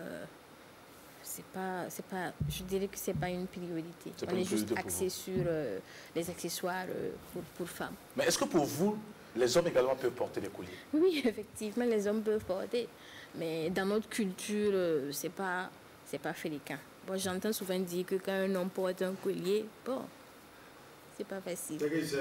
je dirais que c'est pas une priorité. On est juste axé sur les accessoires pour femmes. Mais est-ce que pour vous, les hommes également peuvent porter des colliers? Oui, effectivement, les hommes peuvent porter. Mais dans notre culture, c'est pas c'est pas fréquent. Bon, j'entends souvent dire que quand un homme porte un collier, bon, c'est pas facile.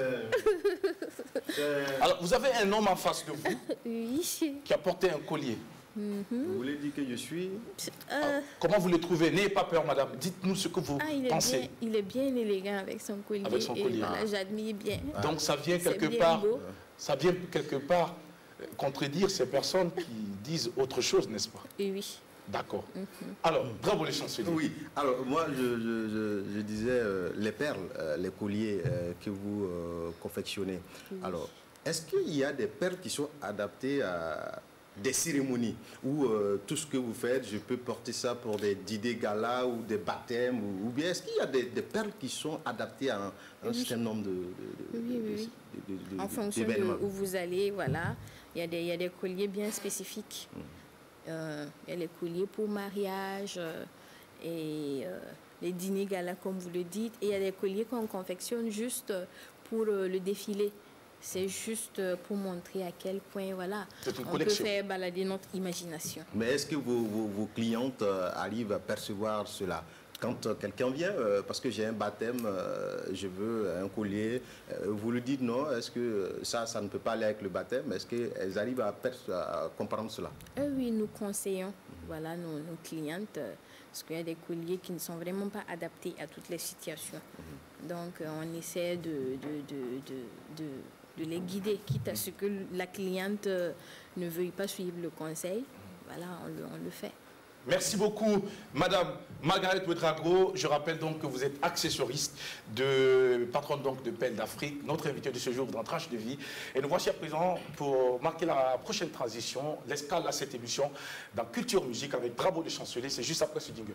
Alors, vous avez un homme en face de vous Oui. qui a porté un collier. Vous voulez dire que je suis... Alors, comment vous le trouvez? N'ayez pas peur, madame. Dites-nous ce que vous pensez. Il est bien élégant avec son collier. Avec son collier. Et voilà, j'admire bien. Donc, ça vient C'est quelque bien part... beau. Ça vient quelque part contredire ces personnes qui disent autre chose, n'est-ce pas? Oui. D'accord. Alors, bravo les chanceliers. Oui, alors moi je disais les perles, les colliers que vous confectionnez. Oui. Alors, est-ce qu'il y a des perles qui sont adaptées à des cérémonies où tout ce que vous faites, je peux porter ça pour des dîners galas ou des baptêmes ou bien est-ce qu'il y a des perles qui sont adaptées à un certain nombre en fonction de où vous allez, voilà, il y a des colliers bien spécifiques. Il y a les colliers pour mariage et les dîners galas, comme vous le dites. Et il y a des colliers qu'on confectionne juste pour le défilé. C'est juste pour montrer à quel point, voilà, on peut faire balader notre imagination. Mais est-ce que vos clientes arrivent à percevoir cela? Quand quelqu'un vient, parce que j'ai un baptême, je veux un collier, vous le dites non, est-ce que ça ne peut pas aller avec le baptême? Est-ce qu'elles arrivent à comprendre cela? Oui, nous conseillons voilà, nos clientes, parce qu'il y a des colliers qui ne sont vraiment pas adaptés à toutes les situations. Donc, on essaie de les guider, quitte à ce que la cliente ne veuille pas suivre le conseil. Voilà, on le fait. Merci beaucoup, Madame Margaret Ouedraogo. Je rappelle donc que vous êtes accessoiriste, patronne donc de Pelle d'Afrique, notre invité de ce jour dans Tranche de Vie. Et nous voici à présent pour marquer la prochaine transition, l'escale à cette émission dans Culture Musique avec Bravo les chanceliers. C'est juste après ce jingle.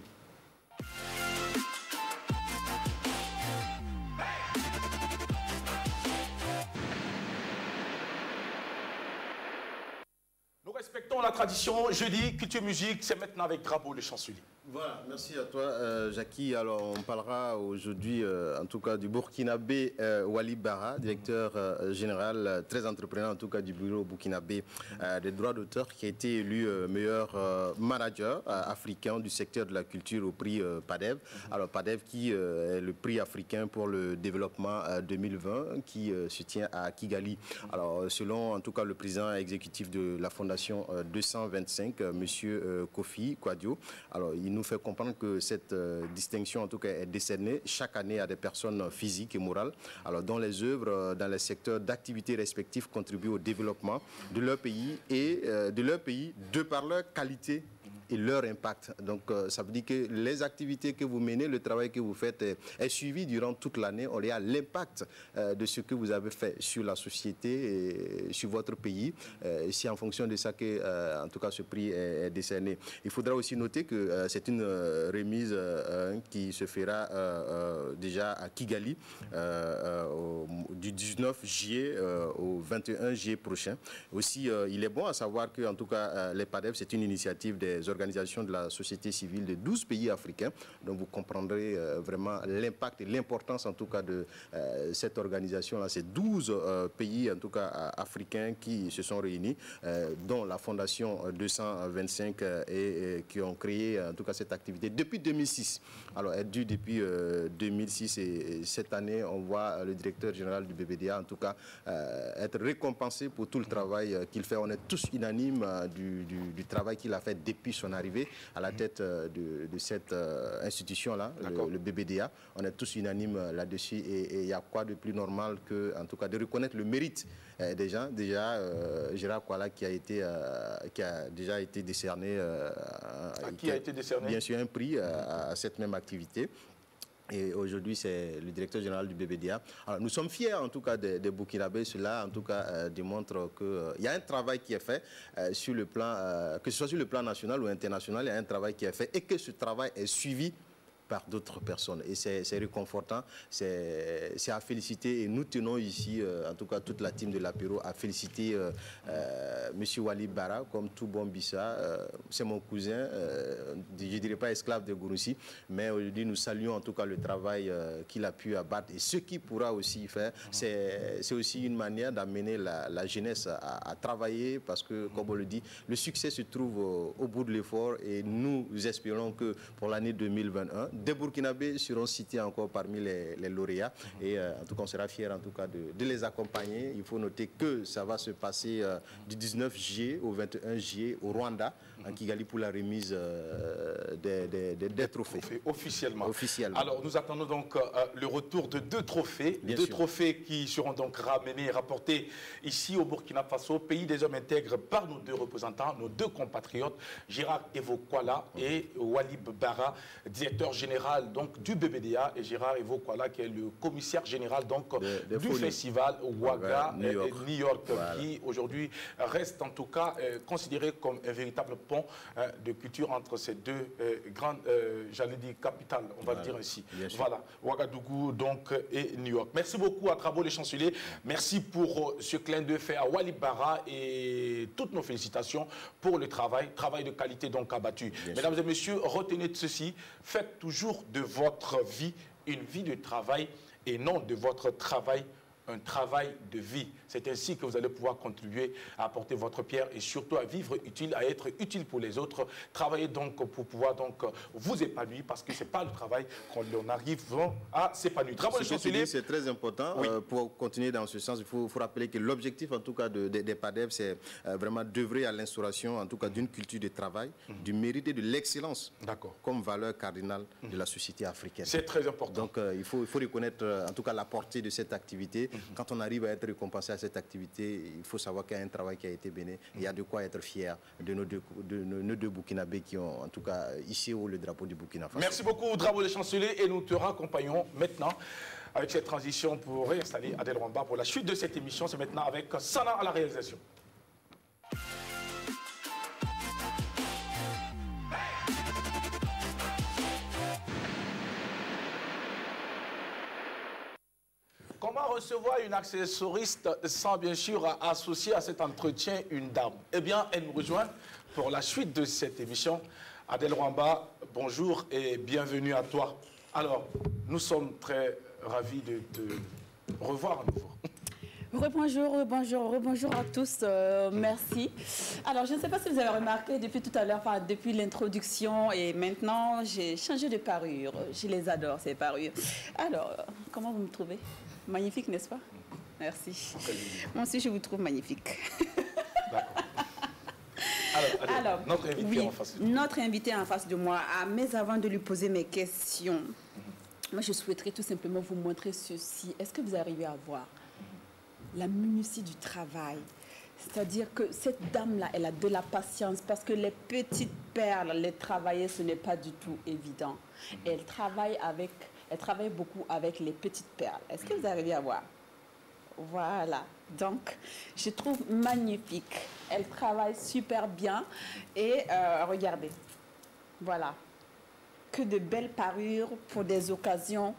Respectons la tradition. Jeudi, Culture Musique, c'est maintenant avec Bravo le chancelier. Voilà, merci à toi, Jackie. Alors, on parlera aujourd'hui, en tout cas, du Burkinabé Wali Bara, directeur général, très entrepreneur, en tout cas, du bureau burkinabé des droits d'auteur, qui a été élu meilleur manager africain du secteur de la culture au prix PADEV. Alors, PADEV qui est le prix africain pour le développement 2020, qui se tient à Kigali. Alors, selon, en tout cas, le président exécutif de la Fondation 225, monsieur Kofi Kwadio, alors, il nous fait comprendre que cette distinction, en tout cas, est décernée chaque année à des personnes physiques et morales, alors dont les œuvres dans les secteurs d'activité respectifs contribuent au développement de leur pays et de par leur qualité et leur impact. Donc, ça veut dire que les activités que vous menez, le travail que vous faites est suivi durant toute l'année. On regarde l'impact de ce que vous avez fait sur la société et sur votre pays. C'est en fonction de ça que, en tout cas, ce prix est décerné. Il faudra aussi noter que c'est une remise qui se fera déjà à Kigali du 19 juillet au 21 juillet prochain. Aussi, il est bon à savoir que, en tout cas, les PADEV, c'est une initiative des organisations de la société civile de 12 pays africains. Donc, vous comprendrez vraiment l'impact et l'importance, en tout cas, de cette organisation-là. C'est 12 pays, en tout cas, africains qui se sont réunis, dont la Fondation 225 et qui ont créé, en tout cas, cette activité depuis 2006. Alors, elle dure depuis 2006 et cette année, on voit le directeur général du BBDA, en tout cas, être récompensé pour tout le travail qu'il fait. On est tous unanimes du travail qu'il a fait depuis son arrivée à la tête de cette institution-là, le BBDA. On est tous unanimes là-dessus et il y a quoi de plus normal que, en tout cas, de reconnaître le mérite des gens. Déjà, Gérard Kouala qui a déjà été décerné, qui a été décerné bien sûr un prix à cette même activité. Et aujourd'hui, c'est le directeur général du BBDA. Alors, nous sommes fiers, en tout cas, des Burkinabés. Cela, en tout cas, démontre qu'il y a un travail qui est fait sur le plan, que ce soit sur le plan national ou international, il y a un travail qui est fait et que ce travail est suivi par d'autres personnes. Et c'est réconfortant, c'est à féliciter. Et nous tenons ici, en tout cas toute la team de l'apéro, à féliciter M. Walid Bara, comme tout bon Bissa. C'est mon cousin, je ne dirais pas esclave de Gouroussi, mais aujourd'hui nous saluons en tout cas le travail qu'il a pu abattre. Et ce qu'il pourra aussi faire, c'est aussi une manière d'amener la jeunesse à travailler, parce que, comme on le dit, le succès se trouve au bout de l'effort. Et nous espérons que pour l'année 2021, des Burkinabés seront cités encore parmi les lauréats. Et en tout cas, on sera fiers en tout cas de les accompagner. Il faut noter que ça va se passer du 19 juillet au 21 juillet au Rwanda, en Kigali, pour la remise des trophées. Officiellement. Alors, nous attendons donc le retour de 2 trophées. Bien sûr. Trophées qui seront donc ramenés et rapportés ici au Burkina Faso, pays des hommes intègres, par nos 2 représentants, nos 2 compatriotes, Gérard Evokwala et Walid Bara, directeur général donc du BBDA, et Gérard Evokwala qui est le commissaire général donc du festival Ouaga New York, voilà, qui aujourd'hui reste en tout cas considéré comme un véritable pont de culture entre ces 2 grandes, j'allais dire capitales, on va le dire ainsi. Voilà, Ouagadougou donc et New York. Merci beaucoup à Trabo le chancelier. Merci pour ce clin d'œil fait à Walid Bara, et toutes nos félicitations pour le travail de qualité donc abattu. Mesdames et messieurs, retenez de ceci, faites toujours de votre vie une vie de travail et non de votre travail un travail de vie. C'est ainsi que vous allez pouvoir contribuer à apporter votre pierre et surtout à vivre utile, à être utile pour les autres. Travailler donc pour pouvoir donc vous épanouir, parce que ce n'est pas le travail qu'on arrive à s'épanouir. C'est très important. Oui. Pour continuer dans ce sens, il faut rappeler que l'objectif en tout cas des PADEF, c'est vraiment d'œuvrer à l'instauration en tout cas d'une culture de travail, du mérite et de l'excellence comme valeur cardinale de la société africaine. C'est très important. Donc il faut reconnaître en tout cas la portée de cette activité. Quand on arrive à être récompensé à cette activité, il faut savoir qu'il y a un travail qui a été mené. Il y a de quoi être fier de nos deux Burkinabés qui ont en tout cas ici haut le drapeau du Burkina Faso. Merci beaucoup, Drapeau des chanceliers, et nous te raccompagnons maintenant avec cette transition pour réinstaller Adel Rwamba pour la suite de cette émission. C'est maintenant avec Sana à la réalisation. Comment recevoir une accessoriste sans bien sûr associer à cet entretien une dame? Eh bien, elle nous rejoint pour la suite de cette émission. Adel Rwamba, bonjour et bienvenue à toi. Alors, nous sommes très ravis de te revoir à nouveau. Bonjour à tous, merci. Alors, je ne sais pas si vous avez remarqué depuis tout à l'heure, enfin, depuis l'introduction et maintenant, j'ai changé de parure. Je les adore, ces parures. Alors, comment vous me trouvez? Magnifique, n'est-ce pas? Merci. Moi aussi, je vous trouve magnifique. D'accord. Alors, notre invité en face. Notre invité en face de moi. Mais avant de lui poser mes questions, moi, je souhaiterais tout simplement vous montrer ceci. Est-ce que vous arrivez à voir la minutie du travail? C'est-à-dire que cette dame-là, elle a de la patience, parce que les petites perles, les travailler, ce n'est pas du tout évident. Et elle travaille beaucoup avec les petites perles. Est-ce que vous arrivez à voir? Voilà. Donc, je trouve magnifique. Elle travaille super bien. Et regardez. Voilà. Que de belles parures pour des occasions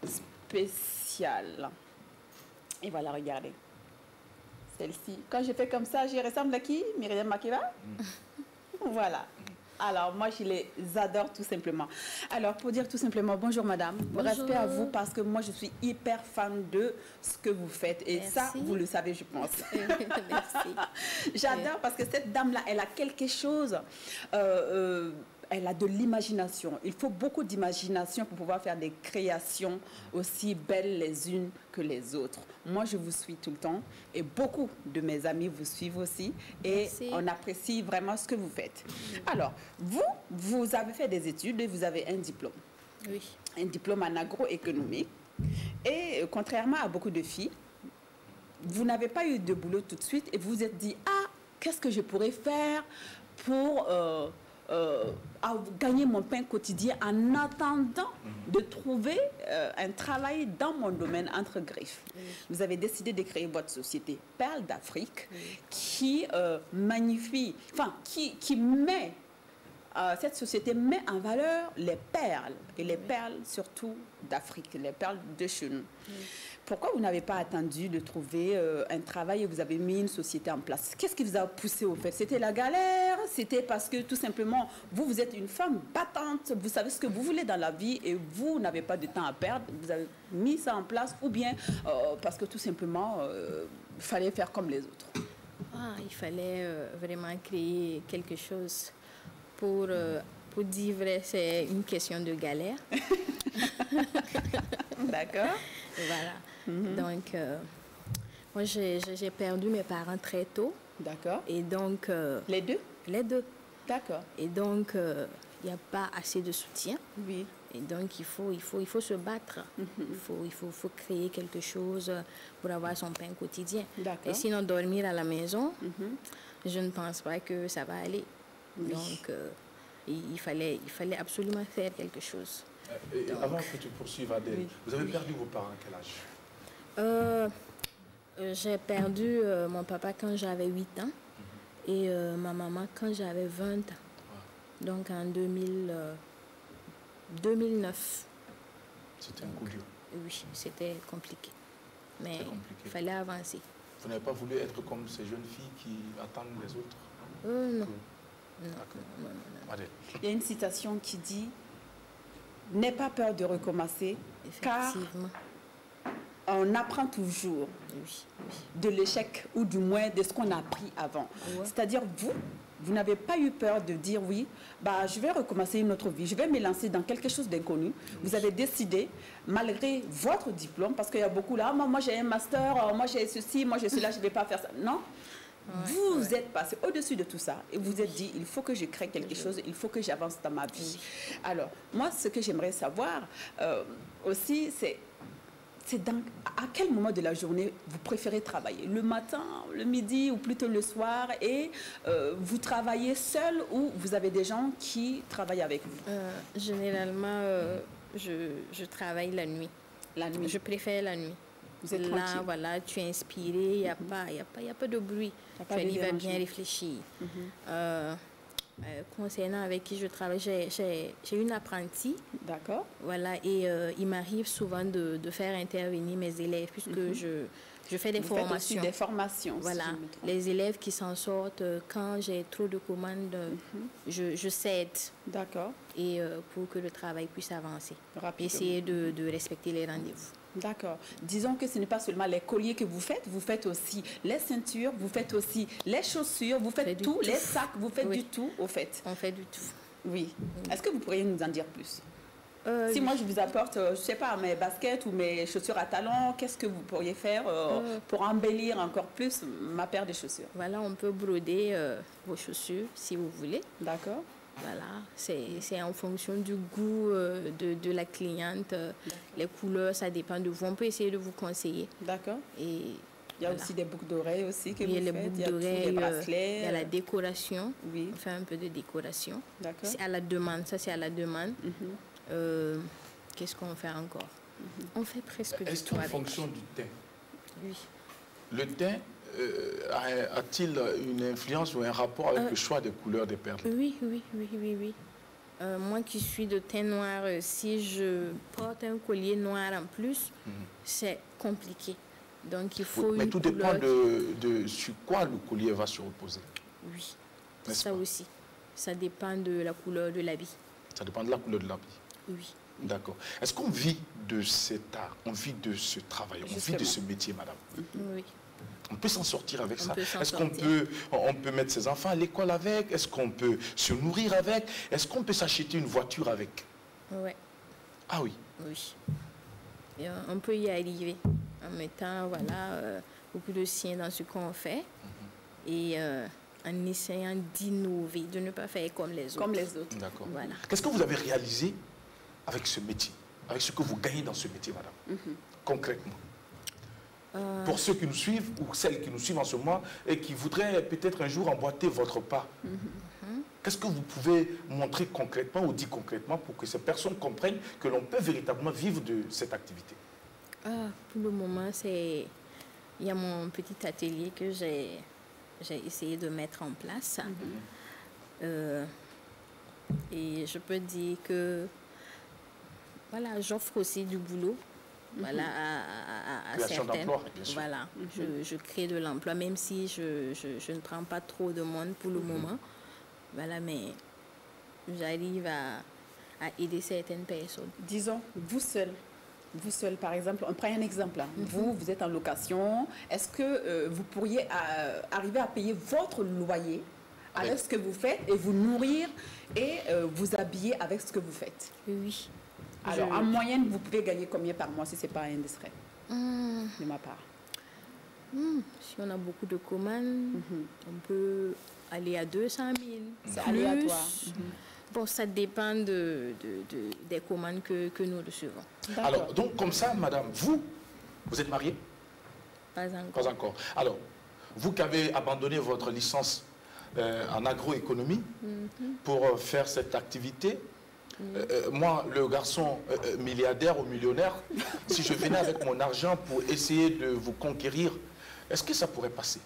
spéciales. Et voilà, regardez. Celle-ci. Quand je fais comme ça, je ressemble à qui? Myriam Makeba? Voilà. Alors, moi, je les adore tout simplement. Alors, pour dire tout simplement, bonjour madame. Bonjour. Respect à vous, parce que moi, je suis hyper fan de ce que vous faites. Et merci. Ça, vous le savez, je pense. Merci. J'adore, parce que cette dame-là, elle a quelque chose... elle a de l'imagination. Il faut beaucoup d'imagination pour pouvoir faire des créations aussi belles les unes que les autres. Moi, je vous suis tout le temps et beaucoup de mes amis vous suivent aussi et merci. On apprécie vraiment ce que vous faites. Alors, vous avez fait des études et vous avez un diplôme. Oui. Un diplôme en agroéconomie. Et contrairement à beaucoup de filles, vous n'avez pas eu de boulot tout de suite et vous vous êtes dit, ah, qu'est-ce que je pourrais faire pour... à gagner mon pain quotidien en attendant de trouver un travail dans mon domaine entre griffes. Vous avez décidé de créer votre société Perles d'Afrique qui magnifie, enfin qui met cette société met en valeur les perles, et les perles surtout d'Afrique, les perles de chez nous. Pourquoi vous n'avez pas attendu de trouver un travail et vous avez mis une société en place? Qu'est-ce qui vous a poussé au fait? C'était la galère? C'était parce que tout simplement, vous êtes une femme battante, vous savez ce que vous voulez dans la vie et vous n'avez pas de temps à perdre, vous avez mis ça en place, ou bien parce que tout simplement, il fallait faire comme les autres? Il fallait vraiment créer quelque chose. Pour dire vrai, c'est une question de galère. D'accord. Voilà. Donc, moi, j'ai perdu mes parents très tôt. D'accord. Et donc... les deux? Les deux. D'accord. Et donc, il n'y a pas assez de soutien. Oui. Et donc, il faut se battre. Il faut créer quelque chose pour avoir son pain quotidien. D'accord. Et sinon, dormir à la maison, je ne pense pas que ça va aller. Oui. Donc, il fallait absolument faire quelque chose. Donc, avant que tu poursuives, Adèle, vous avez perdu vos parents à quel âge? J'ai perdu mon papa quand j'avais 8 ans et ma maman quand j'avais 20 ans. Donc, en 2009. C'était un coup dur. Oui, c'était compliqué. Mais il fallait avancer. Vous n'avez pas voulu être comme ces jeunes filles qui attendent les autres? Non. Non. Il y a une citation qui dit « N'aie pas peur de recommencer, car on apprend toujours de l'échec ou du moins de ce qu'on a appris avant. » C'est-à-dire, vous n'avez pas eu peur de dire « Oui, je vais recommencer une autre vie, je vais me lancer dans quelque chose d'inconnu. » Vous avez décidé, malgré votre diplôme, parce qu'il y a beaucoup là, moi j'ai un master, moi j'ai ceci, moi j'ai cela, je ne vais pas faire ça. Non. Vous êtes passé au-dessus de tout ça et vous vous êtes dit, il faut que je crée quelque chose, il faut que j'avance dans ma vie. Alors, moi, ce que j'aimerais savoir aussi, c'est à quel moment de la journée vous préférez travailler? Le matin, le midi ou plutôt le soir? Et vous travaillez seul ou vous avez des gens qui travaillent avec vous? Généralement, je travaille la nuit. La nuit? Je préfère la nuit. Vous êtes là, tranquille. voilà, tu es inspiré, il n'y a pas de bruit. Tu arrives à bien réfléchir. Concernant avec qui je travaille, j'ai une apprentie. D'accord. Voilà, et il m'arrive souvent de faire intervenir mes élèves puisque je fais des formations. Faites aussi des formations. Voilà, si les élèves qui s'en sortent, quand j'ai trop de commandes, je cède. D'accord. Et pour que le travail puisse avancer. Rapidement. Essayer de respecter les rendez-vous. D'accord. Disons que ce n'est pas seulement les colliers que vous faites aussi les ceintures, vous faites aussi les chaussures, vous faites tout, les sacs, vous faites du tout, au fait. On fait du tout. Oui. Est-ce que vous pourriez nous en dire plus? Si moi je vous apporte, je ne sais pas, mes baskets ou mes chaussures à talons, qu'est-ce que vous pourriez faire pour embellir encore plus ma paire de chaussures? Voilà, on peut broder vos chaussures si vous voulez. D'accord. Voilà, c'est en fonction du goût de la cliente. Les couleurs, ça dépend de vous. On peut essayer de vous conseiller. D'accord. Et il y a aussi des boucles d'oreilles aussi que vous faites. Les boucles d'oreilles, les bracelets. Il y a la décoration. Oui. On fait un peu de décoration. D'accord. C'est à la demande. Ça, c'est à la demande. Qu'est-ce qu'on fait encore? On fait presque du tout. Est-ce qu'en fonction du teint? Oui. Le teint a-t-il une influence ou un rapport avec le choix des couleurs des perles? Oui. Moi qui suis de teint noir, si je porte un collier noir en plus, c'est compliqué. Donc il faut mais tout dépend sur quoi le collier va se reposer. Oui, ça aussi. Ça dépend de la couleur de l'habit. Ça dépend de la couleur de l'habit. Oui. D'accord. Est-ce qu'on vit de cet art, on vit de ce travail, on vit de ce métier, madame? Oui. On peut s'en sortir avec ça. Est-ce qu'on peut mettre ses enfants à l'école avec? Est-ce qu'on peut se nourrir avec? Est-ce qu'on peut s'acheter une voiture avec? Oui. Ah oui? Oui. Et on peut y arriver en mettant beaucoup de sien dans ce qu'on fait et en essayant d'innover, de ne pas faire comme les autres. Comme les autres. D'accord. Voilà. Qu'est-ce que vous avez réalisé avec ce métier, avec ce que vous gagnez dans ce métier, madame, concrètement? Pour ceux qui nous suivent ou celles qui nous suivent en ce moment et qui voudraient peut-être un jour emboîter votre pas, qu'est-ce que vous pouvez montrer concrètement ou dire concrètement pour que ces personnes comprennent que l'on peut véritablement vivre de cette activité? Pour le moment, il y a mon petit atelier que j'ai essayé de mettre en place. Et je peux dire que voilà, j'offre aussi du boulot. Voilà, à Création certaines. d'emploi, bien sûr. Voilà, je crée de l'emploi, même si je ne prends pas trop de monde pour le moment. Voilà, mais j'arrive à aider certaines personnes. Disons, vous seul, par exemple, on prend un exemple. Hein. Vous êtes en location. Est-ce que vous pourriez arriver à payer votre loyer avec ce que vous faites et vous nourrir et vous habiller avec ce que vous faites? Oui. Alors, en moyenne, vous pouvez gagner combien par mois si ce n'est pas indiscret de ma part? Si on a beaucoup de commandes, on peut aller à 200 000. C'est aléatoire. Bon, ça dépend des commandes que nous recevons. Alors, donc, comme ça, madame, vous êtes mariée? Pas encore. Pas encore. Alors, vous qui avez abandonné votre licence en agroéconomie pour faire cette activité, moi, le garçon milliardaire ou millionnaire, si je venais avec mon argent pour essayer de vous conquérir, est-ce que ça pourrait passer?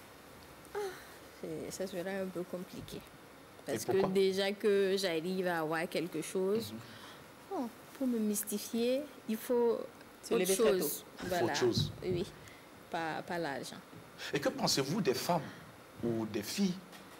Ça serait un peu compliqué. Parce pourquoi? que déjà que j'arrive à avoir quelque chose, pour me mystifier, il faut autre chose. Voilà. Autre chose. Oui, pas l'argent. Et que pensez-vous des femmes ou des filles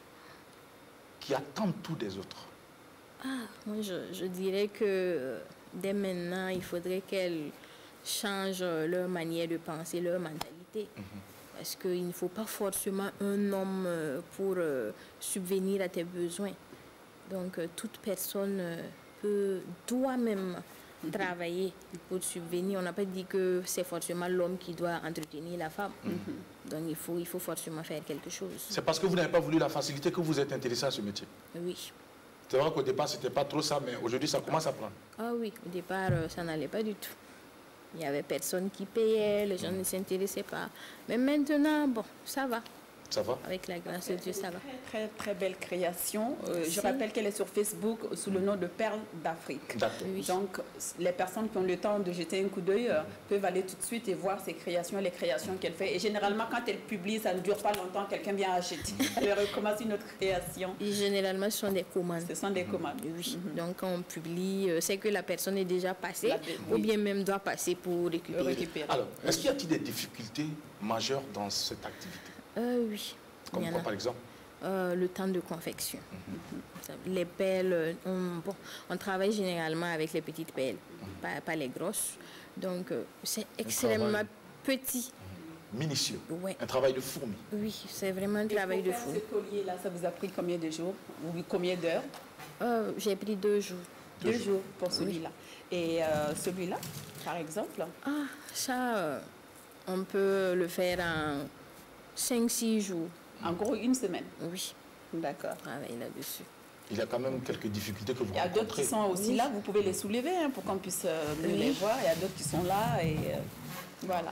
qui attendent tout des autres? Moi, je dirais que dès maintenant, il faudrait qu'elles changent leur manière de penser, leur mentalité. Parce qu'il ne faut pas forcément un homme pour subvenir à tes besoins. Donc, toute personne doit même travailler pour subvenir. On n'a pas dit que c'est forcément l'homme qui doit entretenir la femme. Donc, il faut forcément faire quelque chose. C'est parce que vous n'avez pas voulu la facilité que vous êtes intéressé à ce métier? Oui. C'est vrai qu'au départ, ce n'était pas trop ça, mais aujourd'hui, ça commence à prendre. Ah oui, au départ, ça n'allait pas du tout. Il n'y avait personne qui payait, les gens ne s'intéressaient pas. Mais maintenant, bon, ça va. Ça va? Avec la grâce de Dieu, ça va. Très, très belle création. Je rappelle qu'elle est sur Facebook sous le nom de Perles d'Afrique. Oui. Donc, les personnes qui ont le temps de jeter un coup d'œil peuvent aller tout de suite et voir ses créations, les créations qu'elle fait. Et généralement, quand elle publie, ça ne dure pas longtemps, quelqu'un vient acheter. Elle recommence une autre création. Et généralement, ce sont des commandes. Ce sont des commandes. Oui. Donc, quand on publie, c'est que la personne est déjà passée, ou bien même doit passer pour récupérer. Alors, est-ce qu'il y a des difficultés majeures dans cette activité? Oui. Comme quoi, par exemple? Le temps de confection. Les pelles, on travaille généralement avec les petites pelles, pas les grosses. Donc, c'est extrêmement petit. Minutieux. Ouais. Un travail de fourmi. Oui, c'est vraiment un travail de fourmi. Ce collier-là, ça vous a pris combien de jours ou combien d'heures? J'ai pris 2 jours. 2 jours pour celui-là. Et celui-là, par exemple? Ça, on peut le faire en 5-6 jours. En gros, une semaine? Oui. D'accord. Travailler là-dessus. Il y a quand même quelques difficultés que vous rencontrez. Il y a d'autres qui sont aussi là, vous pouvez les soulever pour qu'on puisse mieux les voir. Il y a d'autres qui sont là et voilà.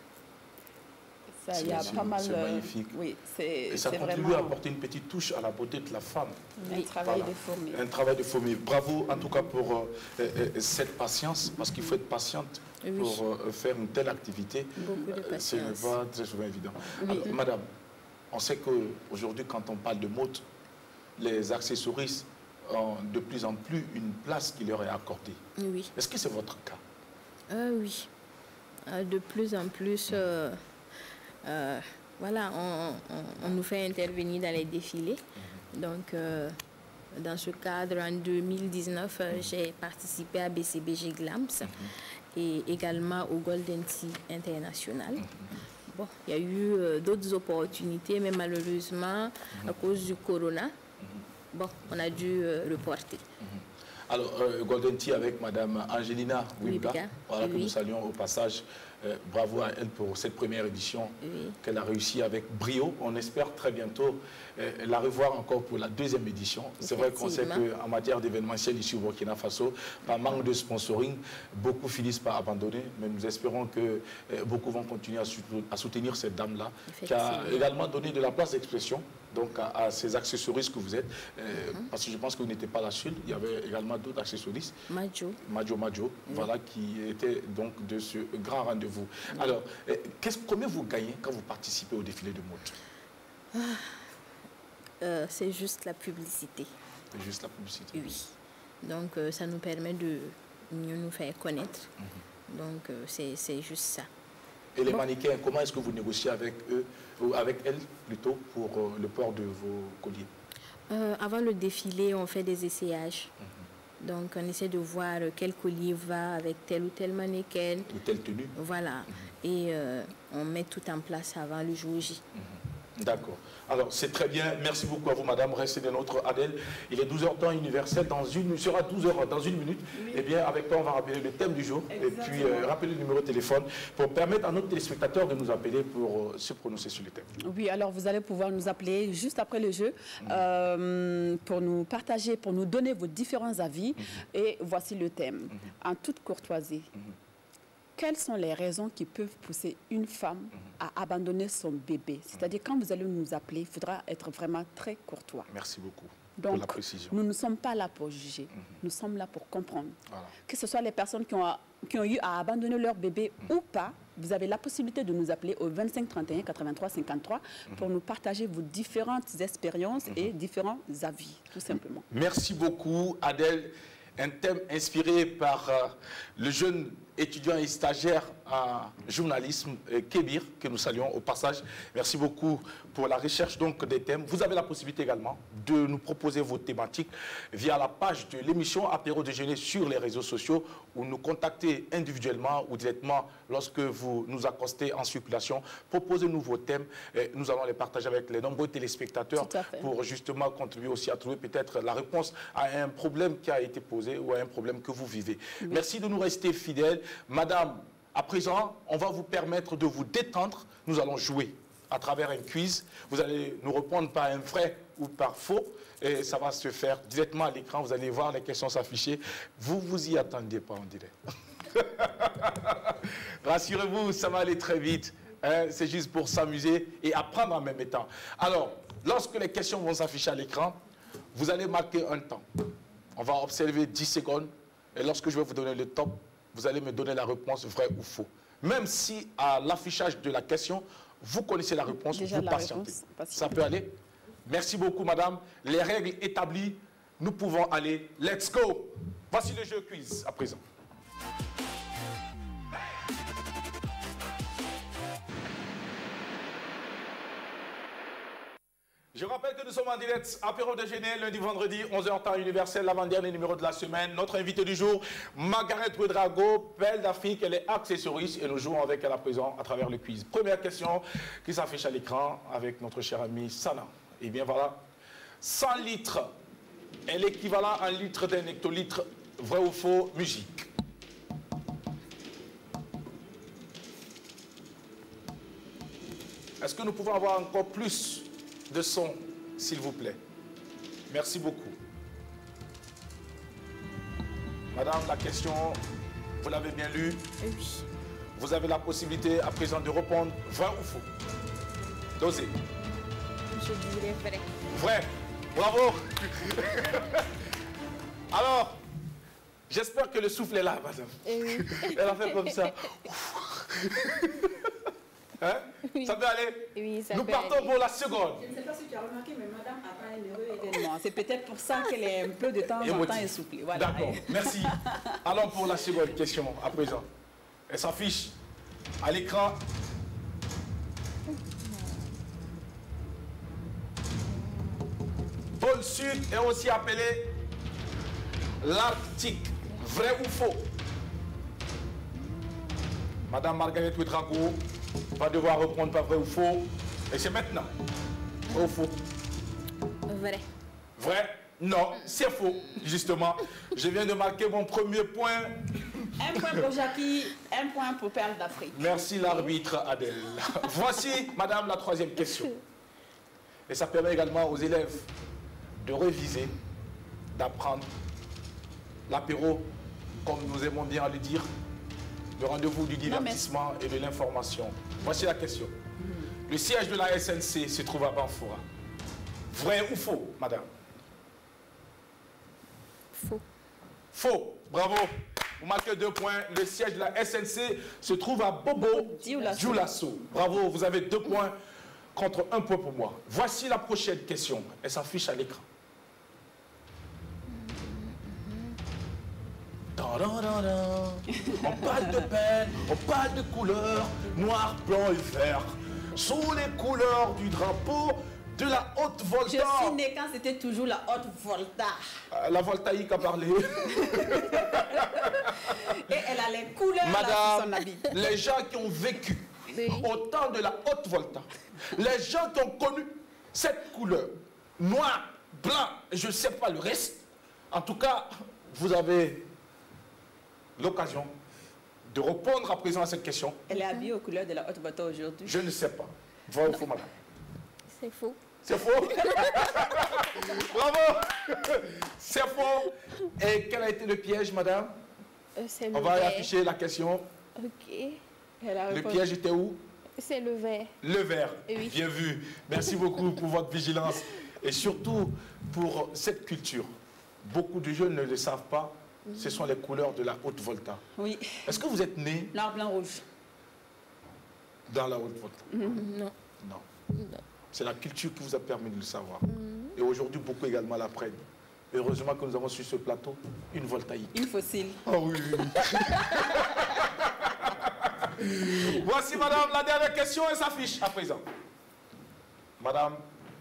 Ça, il y a pas mal. C'est magnifique. Oui, et ça contribue vraiment à apporter une petite touche à la beauté de la femme. un travail de fourmi. Un travail de fourmi. Bravo en tout cas pour cette patience, parce qu'il faut être patiente pour faire une telle activité. Beaucoup de patience. Ce n'est pas très souvent évident. Alors, madame, on sait qu'aujourd'hui, quand on parle de mode, les accessoristes ont de plus en plus une place qui leur est accordée. Oui. Est-ce que c'est votre cas? Oui. De plus en plus, voilà, on nous fait intervenir dans les défilés. Donc, dans ce cadre, en 2019, j'ai participé à BCBG Glams et également au Golden Tea International. Bon, il y a eu d'autres opportunités, mais malheureusement, à cause du corona, bon, on a dû reporter. Alors, Golden Tea avec Madame Angelina Wibga, voilà, que nous saluons au passage. Bravo à elle pour cette première édition qu'elle a réussi avec brio. On espère très bientôt la revoir encore pour la deuxième édition. C'est vrai qu'on sait qu'en matière d'événementiel ici au Burkina Faso, par manque de sponsoring, beaucoup finissent par abandonner. Mais nous espérons que beaucoup vont continuer à soutenir cette dame-là, qui a également donné de la place d'expression donc à ces accessoristes que vous êtes. Parce que je pense que vous n'étiez pas la seule. Il y avait également d'autres accessoristes. Majo, voilà, qui était donc de ce grand rendez-vous. Alors, combien vous gagnez quand vous participez au défilé de mode? C'est juste la publicité. C'est juste la publicité. Oui. Donc, ça nous permet de mieux nous faire connaître. Donc, c'est juste ça. Et les mannequins, comment est-ce que vous négociez avec eux, ou avec elles plutôt, pour le port de vos colliers? Avant le défilé, on fait des essayages. Donc, on essaie de voir quel collier va avec tel ou tel mannequin. Ou telle tenue. Voilà. Et on met tout en place avant le jour J. D'accord. Alors, c'est très bien. Merci beaucoup à vous, madame. Restez de notre Adèle. Il est 12h temps universel. Il sera 12h dans une minute. Oui. Eh bien, avec toi, on va rappeler le thème du jour. Exactement. Et puis, rappeler le numéro de téléphone pour permettre à nos téléspectateurs de nous appeler pour se prononcer sur le thème. Oui, alors vous allez pouvoir nous appeler juste après le jeu pour nous partager, pour nous donner vos différents avis. Et voici le thème. En toute courtoisie. Quelles sont les raisons qui peuvent pousser une femme à abandonner son bébé? C'est-à-dire, quand vous allez nous appeler, il faudra être vraiment très courtois. Merci beaucoup pour la précision. Nous ne sommes pas là pour juger. Nous sommes là pour comprendre. Voilà. Que ce soit les personnes qui ont eu à abandonner leur bébé ou pas, vous avez la possibilité de nous appeler au 25 31 83 53 pour nous partager vos différentes expériences et différents avis, tout simplement. Merci beaucoup, Adèle. Un thème inspiré par le jeune étudiant et stagiaire en journalisme, Kébir, que nous saluons au passage. Merci beaucoup pour la recherche donc, des thèmes. Vous avez la possibilité également de nous proposer vos thématiques via la page de l'émission Apéro Déjeuner sur les réseaux sociaux ou nous contacter individuellement ou directement lorsque vous nous accostez en circulation. Proposez-nous vos thèmes. Et nous allons les partager avec les nombreux téléspectateurs pour justement contribuer aussi à trouver peut-être la réponse à un problème qui a été posé ou à un problème que vous vivez. Merci de nous rester fidèles. Madame, à présent, on va vous permettre de vous détendre. Nous allons jouer à travers un quiz. Vous allez nous répondre par un vrai ou par faux. Et ça va se faire directement à l'écran. Vous allez voir les questions s'afficher. Vous vous y attendez pas, on dirait. Rassurez-vous, ça va aller très vite. Hein? C'est juste pour s'amuser et apprendre en même temps. Alors, lorsque les questions vont s'afficher à l'écran, vous allez marquer un temps. On va observer 10 secondes. Et lorsque je vais vous donner le top, vous allez me donner la réponse vrai ou faux. Même si à l'affichage de la question, vous connaissez la réponse, vous patientez. Ça peut aller? Merci beaucoup, madame. Les règles établies, nous pouvons aller. Let's go! Voici le jeu quiz à présent. Je rappelle que nous sommes en direct, Apéro Déjeuner, lundi, vendredi, 11h temps universel, l'avant-dernier numéro de la semaine. Notre invité du jour, Margaret Ouedraogo, belle d'Afrique, elle est accessoiriste et nous jouons avec elle à présent à travers le quiz. Première question qui s'affiche à l'écran avec notre cher ami Sana. Et bien voilà, 100 litres est l'équivalent en litres d'un hectolitre, vrai ou faux, musique. Est-ce que nous pouvons avoir encore plus de son, s'il vous plaît? Merci beaucoup. Madame, la question, vous l'avez bien lue? Oui. Vous avez la possibilité à présent de répondre vrai ou faux. Dosez. Je dirais vrai. Vrai. Bravo. Alors, j'espère que le souffle est là, madame. Oui. Elle a fait comme ça. Hein? Oui. Ça peut aller? Oui, ça Nous peut partons aller. pour la seconde. Je ne sais pas si tu as remarqué, mais madame a pas un heureux événement. C'est peut-être pour ça qu'elle est un peu de temps en temps essoufflée. Voilà. D'accord, merci. Allons pour la seconde question à présent. Elle s'affiche à l'écran. Pôle Sud est aussi appelé l'Arctique. Vrai ou faux? Madame Margaret Ouedraogo va devoir répondre par vrai ou faux. Et c'est maintenant. Vrai ou faux? Vrai. Vrai? Non, c'est faux, justement. Je viens de marquer mon premier point. Un point pour Jackie, un point pour Perle d'Afrique. Merci l'arbitre Adèle. Voici, madame, la troisième question. Et ça permet également aux élèves de réviser, d'apprendre l'apéro, comme nous aimons bien le dire, le rendez-vous du divertissement et de l'information. Voici la question. Le siège de la SNC se trouve à Banfora. Vrai ou faux, madame? Faux. Faux. Bravo. Vous marquez 2 points. Le siège de la SNC se trouve à Bobo Dioulasso. Bravo. Vous avez 2 points contre 1 point pour moi. Voici la prochaine question. Elle s'affiche à l'écran. On parle de peine, on parle de couleurs, noir, blanc et vert. Sont les couleurs du drapeau de la Haute-Volta. Je suis née quand c'était toujours la Haute-Volta. La voltaïque a parlé. Et elle a les couleurs là sur son habit. Madame, les gens qui ont vécu au temps de la Haute-Volta, les gens qui ont connu cette couleur, noir, blanc, et je ne sais pas le reste, en tout cas, vous avez l'occasion de répondre à présent à cette question. Elle est habillée aux couleurs de la Haute-Volta aujourd'hui. Je ne sais pas. Vrai ou faux, madame? C'est faux. C'est faux? Bravo! C'est faux. Et quel a été le piège, madame? C'est le On va vert. afficher la question. Ok. Elle a Le répondu. piège était où? C'est le vert. Le vert. Oui. Bien vu. Merci beaucoup pour votre vigilance et surtout pour cette culture. Beaucoup de jeunes ne le savent pas. Ce sont les couleurs de la Haute-Volta. Oui. Est-ce que vous êtes né Noir, blanc, rouge. dans la Haute-Volta? Non. Non. Non. C'est la culture qui vous a permis de le savoir. Et aujourd'hui, beaucoup également l'apprennent. Heureusement que nous avons sur ce plateau une voltaïque. Une fossile. Oh oui, oui, oui. Voici, madame, la dernière question et s'affiche à présent. Madame,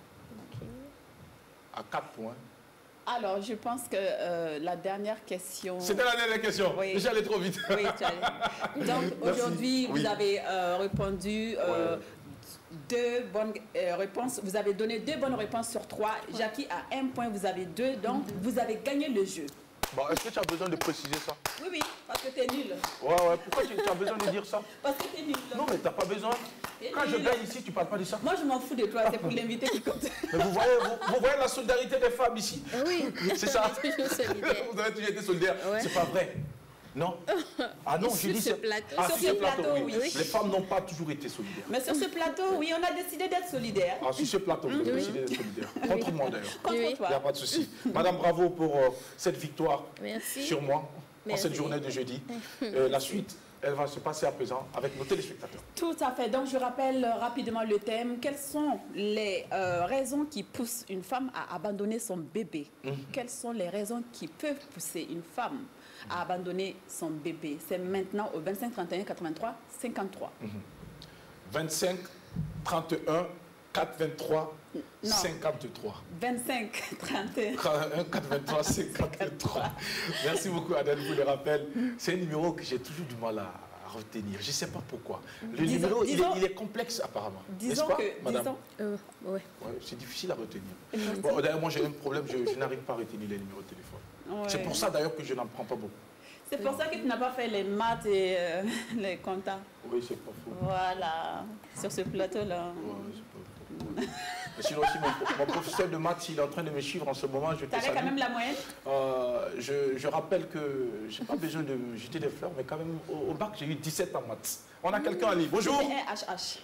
à 4 points. Alors, je pense que la dernière question... C'était la dernière question. Oui. J'allais trop vite. Oui, tu allais. Donc, Merci. aujourd'hui, Oui. vous avez répondu... deux bonnes réponses. Vous avez donné 2 bonnes réponses sur 3. Jackie a 1 point, vous avez 2. Donc, vous avez gagné le jeu. Bon, est-ce que tu as besoin de préciser ça? Oui, oui, parce que tu es nul. Ouais. Pourquoi tu as besoin de dire ça? Parce que tu es nul. Non, mais tu n'as pas besoin. Quand je gagne ici, tu ne parles pas de ça. Moi, je m'en fous de toi. C'est pour l'invité qui compte. Mais vous voyez la solidarité des femmes ici? Oui. C'est ça? Toujours solidaire. Vous avez toujours été solidaire. Ouais. C'est pas vrai. Non? Ah non, je Sur dis ce plateau. Ah, Sur sur ce ce plateau, plateau, oui. oui. Les femmes n'ont pas toujours été solidaires. Mais sur ce plateau, oui, on a décidé d'être solidaires. Ah, sur ce plateau, vous avez décidé d'être solidaires. Contre moi d'ailleurs. Contre Oui. Il n'y toi. a pas de souci. Madame, bravo pour cette victoire Merci. sur moi en Merci. cette journée de jeudi. La suite, elle va se passer à présent avec nos téléspectateurs. Tout à fait. Donc, je rappelle rapidement le thème. Quelles sont les raisons qui poussent une femme à abandonner son bébé? Quelles sont les raisons qui peuvent pousser une femme à abandonner son bébé? C'est maintenant au 25 31 83 53. 25, 31, 4, 23, Non. 53. 25 31. 31, 4, 23, 53. Merci beaucoup, Adèle, pour le rappel. C'est un numéro que j'ai toujours du mal à retenir. Je ne sais pas pourquoi. Le numéro, il est complexe apparemment. N'est-ce Disons pas, que... madame? Disons, Ouais. Ouais, c'est difficile à retenir. Bon, d'ailleurs, moi j'ai un problème, je n'arrive pas à retenir les numéros de téléphone. ouais. C'est pour ça d'ailleurs que je n'en prends pas beaucoup. C'est pour ça que tu n'as pas fait les maths et les comptes. Oui, c'est pas faux. Voilà. Sur ce plateau-là. Ouais, c'est pas faux. Mais sinon aussi, mon professeur de maths, il est en train de me suivre en ce moment. Je te Tu avais quand salue. même la moyenne? Je rappelle que je n'ai pas besoin de jeter des fleurs, mais quand même, au bac, j'ai eu 17 en maths. On a quelqu'un en ligne. Bonjour. C'était un HH.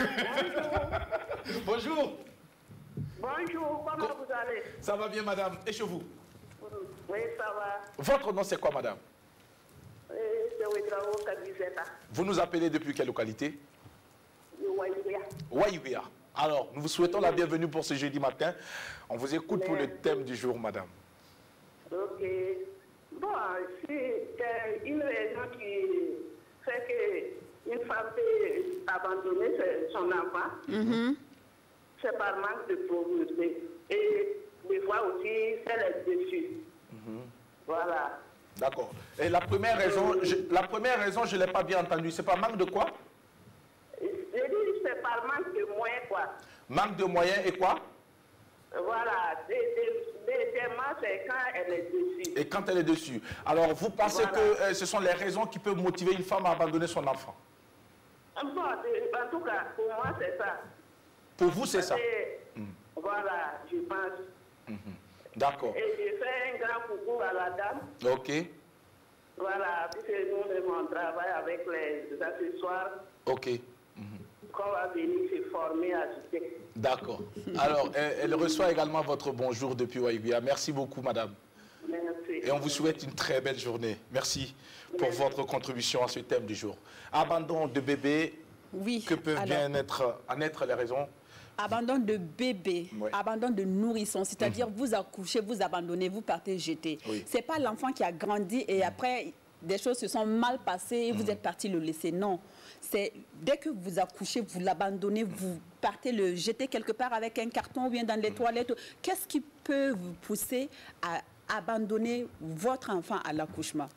Bonjour. Bonjour, comment vous allez? Ça va bien, madame? Et chez vous? Oui, ça va. Votre nom, c'est quoi, madame? C'est Ouedrao Kadizeta, Vous nous appelez depuis quelle localité? de Waïouya. Waïouya. Alors, nous vous souhaitons la bienvenue pour ce jeudi matin. On vous écoute pour le thème du jour, madame. Ok. Bon, c'est une raison qui fait qu'une femme peut abandonner son enfant. C'est par manque de pauvreté. Et des fois aussi, c'est les déçus. Voilà. D'accord. Et la première raison, je ne l'ai pas bien entendue. C'est pas manque de quoi? Je dis c'est par manque de moyens, quoi. Manque de moyens et quoi? Voilà. Deuxièmement, c'est quand elle est déçue. Et quand elle est dessus. Alors, vous pensez Voilà. que ce sont les raisons qui peuvent motiver une femme à abandonner son enfant? Bon, en tout cas, pour moi, c'est ça. Pour vous, c'est ça? Voilà, je pense. D'accord. Et je fais un grand coucou à la dame. Ok. Voilà, puisque nous, on travaille avec les accessoires Ok. qu'on va venir se former à jeter. D'accord. Alors, elle reçoit également votre bonjour depuis Waïbia. Merci beaucoup, madame. Merci. Et on vous souhaite une très belle journée. Merci pour votre contribution à ce thème du jour. Abandon de bébé, Oui. que peuvent alors, bien en être les raisons? Abandon de bébé, Oui. abandon de nourrisson, c'est-à-dire vous accouchez, vous abandonnez, vous partez jeter. Oui. C'est pas l'enfant qui a grandi et après des choses se sont mal passées et vous êtes parti le laisser. Non, c'est dès que vous accouchez, vous l'abandonnez, vous partez le jeter quelque part avec un carton ou bien dans les toilettes. Qu'est-ce qui peut vous pousser à abandonner votre enfant à l'accouchement?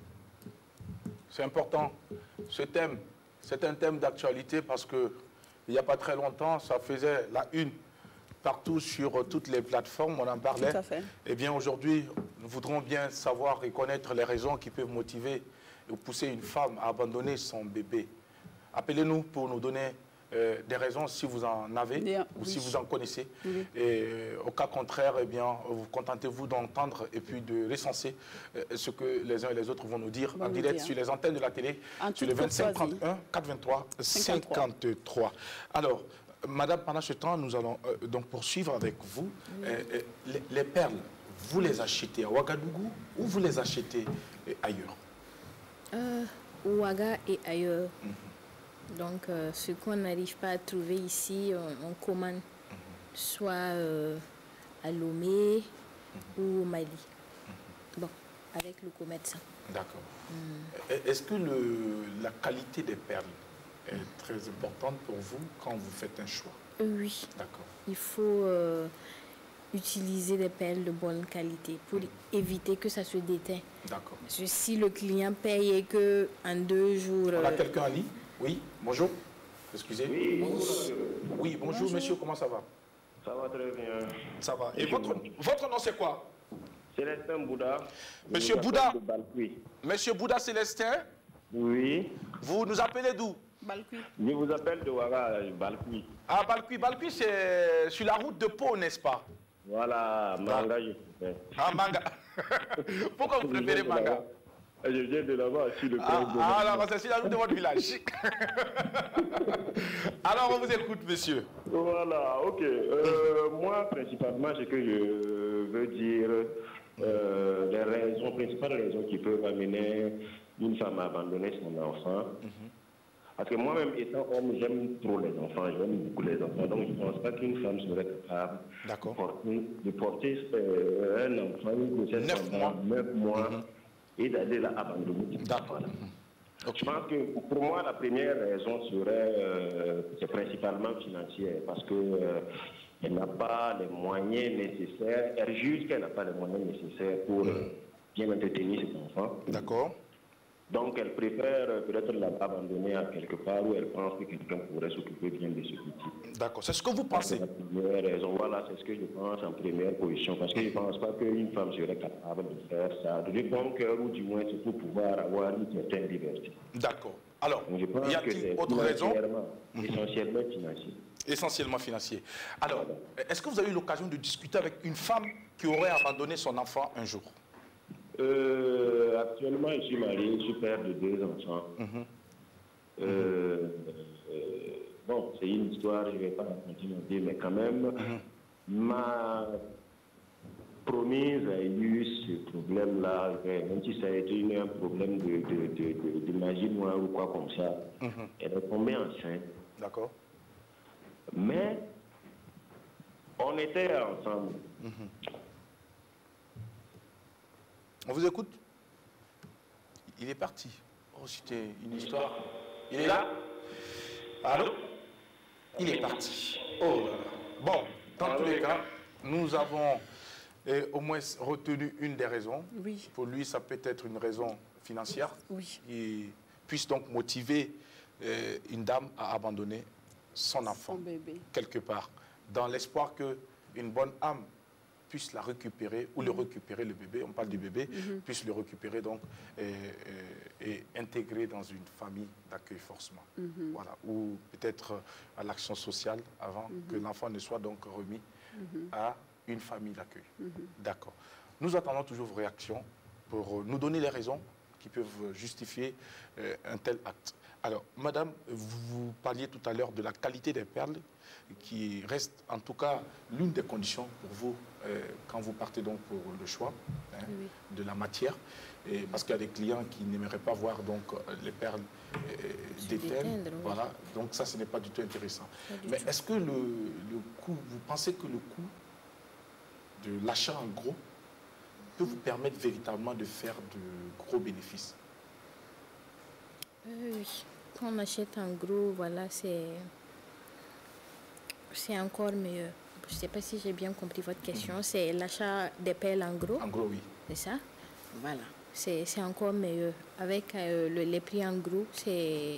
C'est important. Ce thème, c'est un thème d'actualité parce que il n'y a pas très longtemps, ça faisait la une partout sur toutes les plateformes, on en parlait. Tout à fait. Eh bien, aujourd'hui, nous voudrons bien savoir et connaître les raisons qui peuvent motiver ou pousser une femme à abandonner son bébé. Appelez-nous pour nous donner des raisons si vous en avez Bien, ou oui. si vous en connaissez. Oui. Et au cas contraire, eh bien, vous contentez-vous d'entendre et puis de recenser ce que les uns et les autres vont nous dire en nous direct dire. sur les antennes de la télé, En sur le toute 25 courtoisie. 31 423 53. Alors, madame, pendant ce temps, nous allons donc poursuivre avec vous. Les perles, vous les achetez à Ouagadougou ou vous les achetez ailleurs? Ouaga et ailleurs. Donc, ce qu'on n'arrive pas à trouver ici, on commande soit à Lomé ou au Mali. Bon, avec le commerçant. D'accord. Est-ce que la qualité des perles est très importante pour vous quand vous faites un choix? Oui, D'accord. il faut utiliser des perles de bonne qualité pour éviter que ça se déteint. D'accord. Parce que si le client paye et que en 2 jours... On a quelqu'un en ligne? Oui, bonjour. Excusez. Oui, Oui, bonjour monsieur, comment ça va? ça va très bien. Ça va. Et votre nom c'est quoi? Célestin Bouddha. Monsieur Je vous Bouddha. appelle de Balcouy. Monsieur Bouddha Célestin, Oui, vous nous appelez d'où? Balcui. je vous appelle de Ouaga, Balcouy. Ah, Balcui. Balcui, c'est sur la route de Pau, n'est-ce pas? Voilà, manga, je préfère. Ah, Manga. Pourquoi vous préférez Manga? Je viens de là-bas, sur le Ah, pays de Manga. alors, c'est sur la route de votre village. Alors, on vous écoute, monsieur. Voilà, ok. Moi, principalement, ce que je veux dire, les principales raisons qui peuvent amener une femme à abandonner son enfant. Parce que moi-même, étant homme, j'aime trop les enfants, j'aime beaucoup les enfants. Donc, je ne pense pas qu'une femme serait capable de porter un enfant de 9 mois et d'aller l'abandonner. D'accord. Je pense que pour moi, la première raison serait c'est principalement financière, parce qu'elle n'a pas les moyens nécessaires, elle juge qu'elle n'a pas les moyens nécessaires pour bien entretenir ses enfants. D'accord. Donc elle préfère peut-être l'abandonner à quelque part où elle pense que quelqu'un pourrait s'occuper bien de ce petit. D'accord, c'est ce que vous pensez. C'est la première raison. Voilà, c'est ce que je pense en première position, parce que je ne pense pas qu'une femme serait capable de faire ça, de bon cœur, ou du moins c'est pour pouvoir avoir une certaine liberté. D'accord. Alors, Donc, je pense y que a-t-il c'est autre raison? essentiellement financier. Essentiellement financier. Alors, est-ce que vous avez eu l'occasion de discuter avec une femme qui aurait abandonné son enfant un jour? Actuellement, je suis marié, je suis père de 2 enfants. Bon, c'est une histoire, je ne vais pas raconter ma vie, mais quand même, ma promise a eu ce problème-là, même si ça a été un problème de magie noire ou quoi comme ça. Elle est tombée enceinte. D'accord. Mais on était ensemble. On vous écoute? Il est parti. Oh, c'était une histoire. Il est là? Allô? Il est parti. Oh là là. Bon, dans tous les cas, nous avons au moins retenu une des raisons. Oui. Pour lui, ça peut être une raison financière. Oui. Qui puisse donc motiver une dame à abandonner son enfant. Son bébé. Quelque part. Dans l'espoir qu'une bonne âme puisse la récupérer ou le récupérer, le bébé, on parle du bébé, puisse le récupérer donc et intégrer dans une famille d'accueil forcément. Voilà. Ou peut-être à l'action sociale avant que l'enfant ne soit donc remis à une famille d'accueil. D'accord. Nous attendons toujours vos réactions pour nous donner les raisons qui peuvent justifier un tel acte. Alors, madame, vous parliez tout à l'heure de la qualité des perles, qui reste en tout cas l'une des conditions pour vous quand vous partez donc pour le choix de la matière. Et parce qu'il y a des clients qui n'aimeraient pas voir donc les perles d'éthène. Voilà. Donc ça, ce n'est pas du tout intéressant. Mais est-ce que le coût, vous pensez que le coût de l'achat en gros peut vous permettre véritablement de faire de gros bénéfices? Oui. Quand on achète en gros, voilà, c'est encore mieux. Je ne sais pas si j'ai bien compris votre question. C'est l'achat des perles en gros. En gros, oui. C'est ça? Voilà. C'est encore mieux. Avec les prix en gros, c'est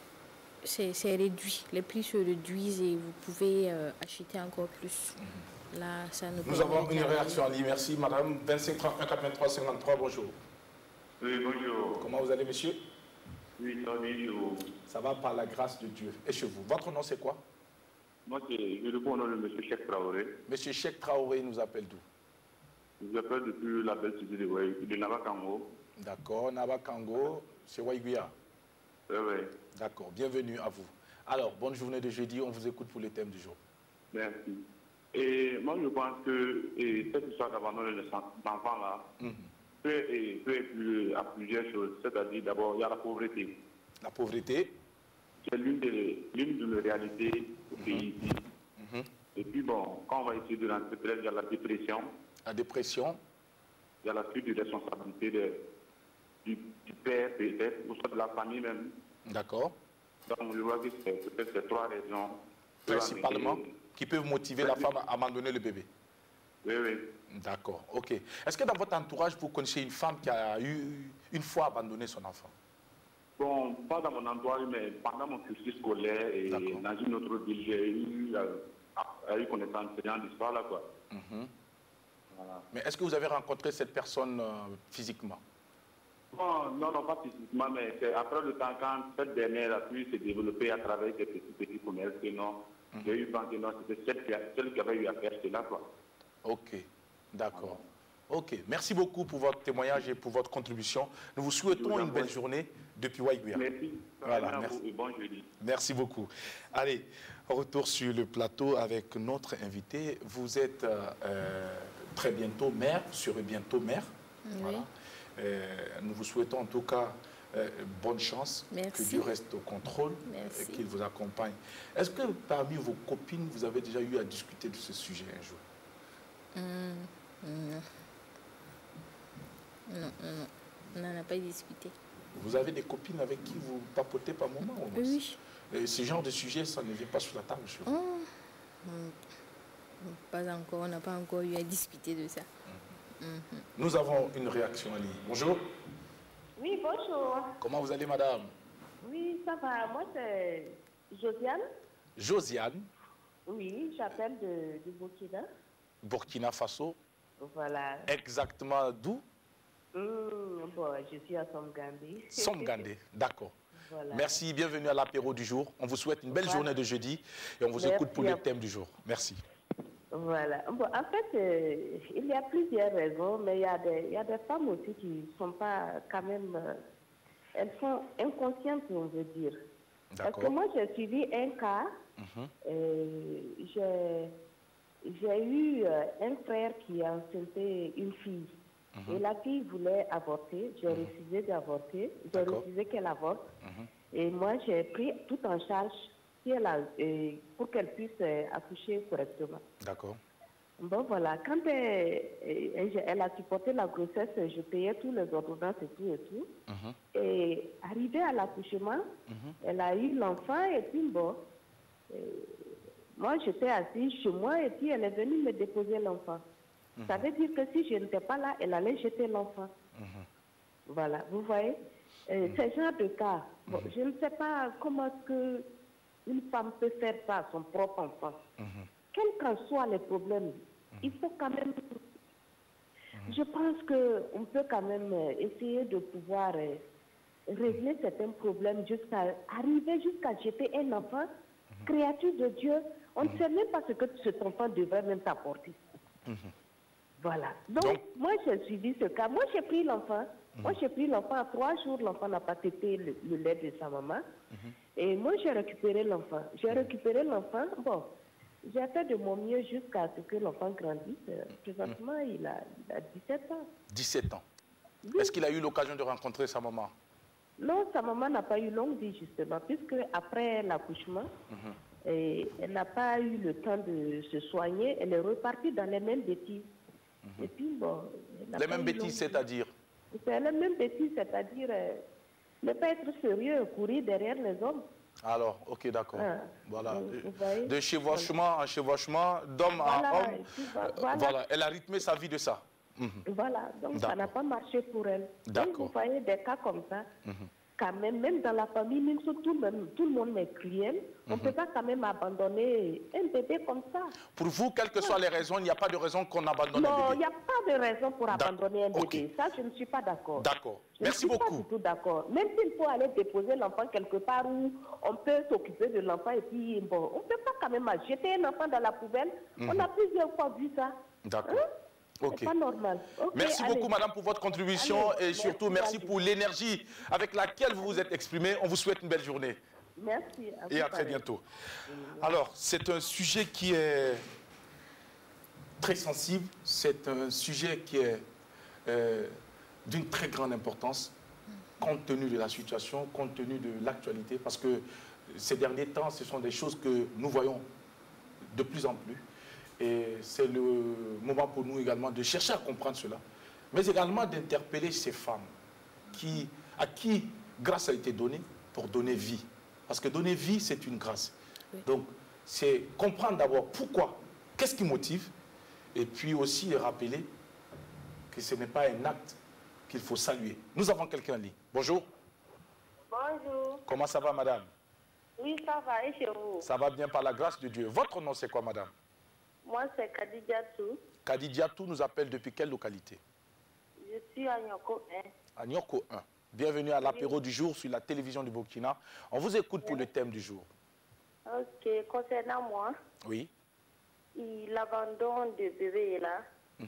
réduit. Les prix se réduisent et vous pouvez acheter encore plus. Là, ça nous avons une réaction en ligne. Merci, madame. 25 31 83 53, bonjour. Oui, bonjour. Comment vous allez, monsieur? Oui, ça va bien. Ça va par la grâce de Dieu. Et chez vous? Votre nom, c'est quoi? Moi, je réponds au nom de M. Cheikh Traoré. Monsieur Cheikh Traoré nous appelle d'où? Je vous appelle depuis la belle cité de Nabakango. D'accord, Nabakango, c'est Waïguia. Oui, oui. D'accord, bienvenue à vous. Alors, bonne journée de jeudi, on vous écoute pour les thèmes du jour. Merci. Et moi, je pense que cette histoire d'abandon des enfants-là peut être à plusieurs choses. C'est-à-dire, d'abord, il y a la pauvreté. La pauvreté? C'est l'une de nos réalités au pays ici. Et puis, bon, quand on va essayer de l'entreprendre, il y a la dépression. La dépression? Il y a la suite de responsabilité du père, peut-être, ou soit de la famille même. D'accord. Donc, je vois que c'est peut-être ces trois raisons. Principalement, qui peuvent motiver la femme à abandonner le bébé. Oui, oui. D'accord, ok. Est-ce que dans votre entourage, vous connaissez une femme qui a eu une fois abandonné son enfant? Bon, pas dans mon entourage, mais pendant mon cursus scolaire et dans une autre ville, j'ai eu connaissance de ce genre d'histoire-là, quoi. Voilà. Mais est-ce que vous avez rencontré cette personne physiquement? Bon, non, pas physiquement, mais c'est après le temps, quand cette dernière a pu se développer à travers des petits commerces, que non, j'ai eu pensé, non, c'était celle qui avait eu à faire cela, quoi. Ok, d'accord. Ok, merci beaucoup pour votre témoignage et pour votre contribution. Nous vous souhaitons une belle journée depuis Waïguia. Merci. Voilà, merci. Et bon jeudi. Merci beaucoup. Allez, retour sur le plateau avec notre invité. Vous êtes très bientôt mère, serez bientôt mère. Oui. Voilà. Nous vous souhaitons en tout cas bonne chance. Merci. Que Dieu reste au contrôle et qu'il vous accompagne. Est-ce que parmi vos copines, vous avez déjà eu à discuter de ce sujet un jour? Non. Non, on n'en a pas discuté. Vous avez des copines avec qui vous papotez par moment? Oui. Et ce genre de sujet, ça ne vient pas sur la table chez vous? Pas encore, on n'a pas encore eu à discuter de ça. Nous avons une réaction en ligne. Bonjour. Oui, bonjour. Comment vous allez, madame? Oui, ça va. Moi, c'est Josiane. Josiane? Oui, j'appelle de Burkina. Burkina Faso? Voilà. Exactement d'où? Bon, je suis à Somgandé. Somgandé, d'accord. Voilà. Merci, bienvenue à l'apéro du jour. On vous souhaite une belle journée de jeudi et on vous écoute pour le thème du jour. Merci. Voilà. Bon, en fait, il y a plusieurs raisons, mais il y a des femmes aussi qui ne sont pas quand même... elles sont inconscientes, on veut dire. Parce que moi, j'ai suivi un cas. J'ai eu un frère qui a enceinté une fille. Et la fille voulait avorter. J'ai refusé d'avorter. J'ai refusé qu'elle avorte. Et moi, j'ai pris tout en charge pour qu'elle puisse accoucher correctement. D'accord. Bon, voilà. Quand elle a supporté la grossesse, je payais tous les ordonnances et tout. Et arrivée à l'accouchement, elle a eu l'enfant et puis bon... moi, j'étais assise chez moi et puis elle est venue me déposer l'enfant. Ça veut dire que si je n'étais pas là, elle allait jeter l'enfant. Voilà, vous voyez, ce genre de cas. Bon, je ne sais pas comment est-ce qu'une femme peut faire ça à son propre enfant. Quels qu'en soient les problèmes, il faut quand même... Je pense qu'on peut quand même essayer de pouvoir régler certains problèmes jusqu'à arriver jusqu'à jeter un enfant, créature de Dieu. On ne sait même pas ce que cet enfant devrait même t'apporter. Voilà. Donc, moi, j'ai suivi ce cas. Moi, j'ai pris l'enfant. Moi, j'ai pris l'enfant à 3 jours. L'enfant n'a pas tété le lait de sa maman. Et moi, j'ai récupéré l'enfant. Bon, j'ai fait de mon mieux jusqu'à ce que l'enfant grandisse. Présentement, il a 17 ans. 17 ans. Oui. Est-ce qu'il a eu l'occasion de rencontrer sa maman? Non, sa maman n'a pas eu longue vie, justement, puisque après l'accouchement, elle n'a pas eu le temps de se soigner. Elle est repartie dans les mêmes bêtises. Et puis, bon... Les mêmes bêtises, c'est-à-dire? C'est les mêmes bêtises, c'est-à-dire ne pas être sérieux, courir derrière les hommes. Alors, ok, d'accord. Voilà. De chevauchement en chevauchement, d'homme à homme. Voilà, elle a rythmé sa vie de ça. Voilà, donc ça n'a pas marché pour elle. Donc vous voyez des cas comme ça, quand même dans la famille, même si tout le monde est cruel, on ne peut pas quand même abandonner un bébé comme ça. Pour vous, quelles que soient les raisons, il n'y a pas de raison qu'on abandonne un bébé? Non, il n'y a pas de raison pour abandonner un bébé. Ça, je ne suis pas d'accord. D'accord. Merci beaucoup. Je ne suis pas du tout d'accord. Même s'il faut aller déposer l'enfant quelque part où on peut s'occuper de l'enfant et puis, bon, on ne peut pas quand même jeter un enfant dans la poubelle. On a plusieurs fois vu ça. D'accord. C'est pas normal. Merci beaucoup, madame, pour votre contribution et surtout merci pour l'énergie avec laquelle vous vous êtes exprimée. On vous souhaite une belle journée. Merci. Et à très bientôt. Alors, c'est un sujet qui est très sensible. C'est un sujet qui est d'une très grande importance compte tenu de la situation, compte tenu de l'actualité, parce que ces derniers temps, ce sont des choses que nous voyons de plus en plus. Et c'est le moment pour nous également de chercher à comprendre cela, mais également d'interpeller ces femmes à qui grâce a été donnée pour donner vie. Parce que donner vie, c'est une grâce. Oui. Donc, c'est comprendre d'abord pourquoi, qu'est-ce qui motive, et puis aussi rappeler que ce n'est pas un acte qu'il faut saluer. Nous avons quelqu'un en ligne. Bonjour. Bonjour. Comment ça va, madame? Oui, ça va, et chez vous? Ça va bien par la grâce de Dieu. Votre nom, c'est quoi, madame? Moi, c'est Kadidiatou. Kadidiatou nous appelle depuis quelle localité? Je suis à Nyoko 1. À Nyoko 1. Bienvenue à l'apéro du jour sur la télévision du Burkina. On vous écoute pour le thème du jour. Ok, concernant moi, oui. L'abandon de bébé là,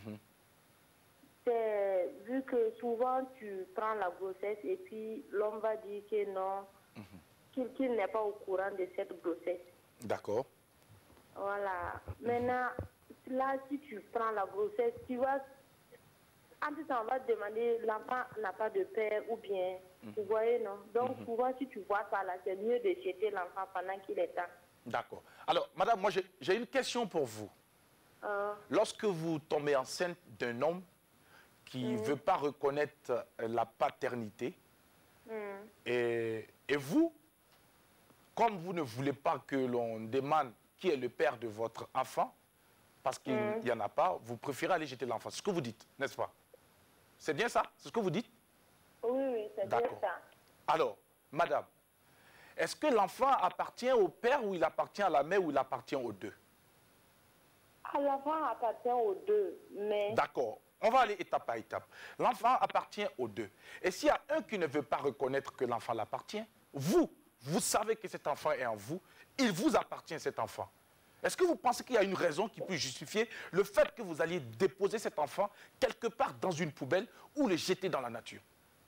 c'est vu que souvent tu prends la grossesse et puis l'homme va dire que non, qu'il n'est pas au courant de cette grossesse. D'accord. Voilà. Maintenant, là, si tu prends la grossesse, tu vas... En plus, on va te demander, l'enfant n'a pas de père ou bien... Vous voyez, non? Donc, souvent, si tu vois ça, là, c'est mieux de jeter l'enfant pendant qu'il est temps. D'accord. Alors, madame, moi, j'ai une question pour vous. Lorsque vous tombez enceinte d'un homme qui ne veut pas reconnaître la paternité, et vous, comme vous ne voulez pas que l'on demande qui est le père de votre enfant, parce qu'il n'y en a pas, vous préférez aller jeter l'enfant. C'est ce que vous dites, n'est-ce pas? C'est bien ça? C'est ce que vous dites? Oui, c'est bien ça. Alors, madame, est-ce que l'enfant appartient au père ou il appartient à la mère ou il appartient aux deux? L'enfant appartient aux deux, mais... D'accord. On va aller étape par étape. L'enfant appartient aux deux. Et s'il y a un qui ne veut pas reconnaître que l'enfant l'appartient, vous savez que cet enfant est en vous, il vous appartient cet enfant. Est-ce que vous pensez qu'il y a une raison qui peut justifier le fait que vous alliez déposer cet enfant quelque part dans une poubelle ou le jeter dans la nature?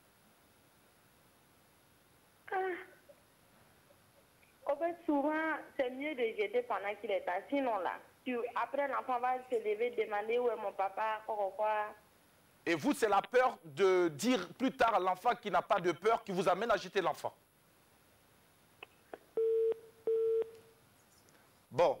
En fait, souvent, c'est mieux de jeter pendant qu'il est temps. Sinon, là, après, l'enfant va se lever, demander où est mon papa, quoi. Et vous, c'est la peur de dire plus tard à l'enfant qui n'a pas de peur qui vous amène à jeter l'enfant? Bon.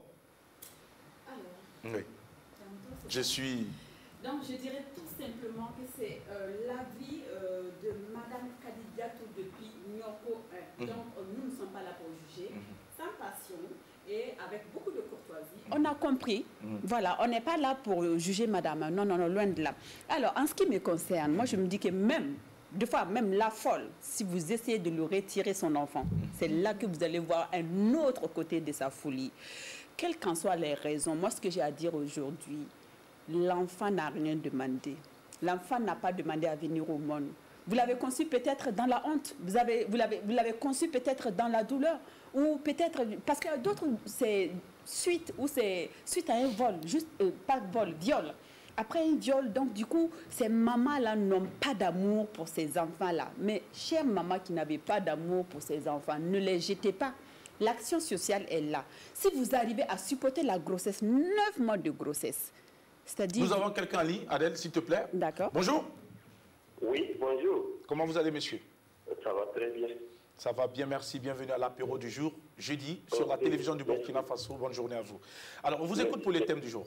Oui. Je suis... Donc, je dirais tout simplement que c'est l'avis de Mme Kadidiatou depuis Nyoko 1. Donc, nous ne sommes pas là pour juger, sans passion et avec beaucoup de courtoisie. On a compris. Voilà, on n'est pas là pour juger madame. Non, non, non, loin de là. Alors, en ce qui me concerne, moi, je me dis que même, des fois, même la folle, si vous essayez de lui retirer son enfant, c'est là que vous allez voir un autre côté de sa folie. Quelles qu'en soient les raisons, moi, ce que j'ai à dire aujourd'hui, l'enfant n'a rien demandé. L'enfant n'a pas demandé à venir au monde. Vous l'avez conçu peut-être dans la honte, vous l'avez conçu peut-être dans la douleur, ou peut-être, parce que d'autres, c'est suite à un vol, juste pas vol, viol. Après un viol, donc du coup, ces mamans-là n'ont pas d'amour pour ces enfants-là. Mais chère maman qui n'avait pas d'amour pour ses enfants, ne les jetez pas. L'action sociale est là. Si vous arrivez à supporter la grossesse, 9 mois de grossesse, c'est-à-dire... Nous avons quelqu'un en ligne, Adèle, s'il te plaît. D'accord. Bonjour. Oui, bonjour. Comment vous allez, monsieur? Ça va très bien. Ça va bien, merci. Bienvenue à l'apéro du jour, jeudi, sur la télévision du Burkina Faso. Bonne journée à vous. Alors, on vous écoute pour les thèmes du jour.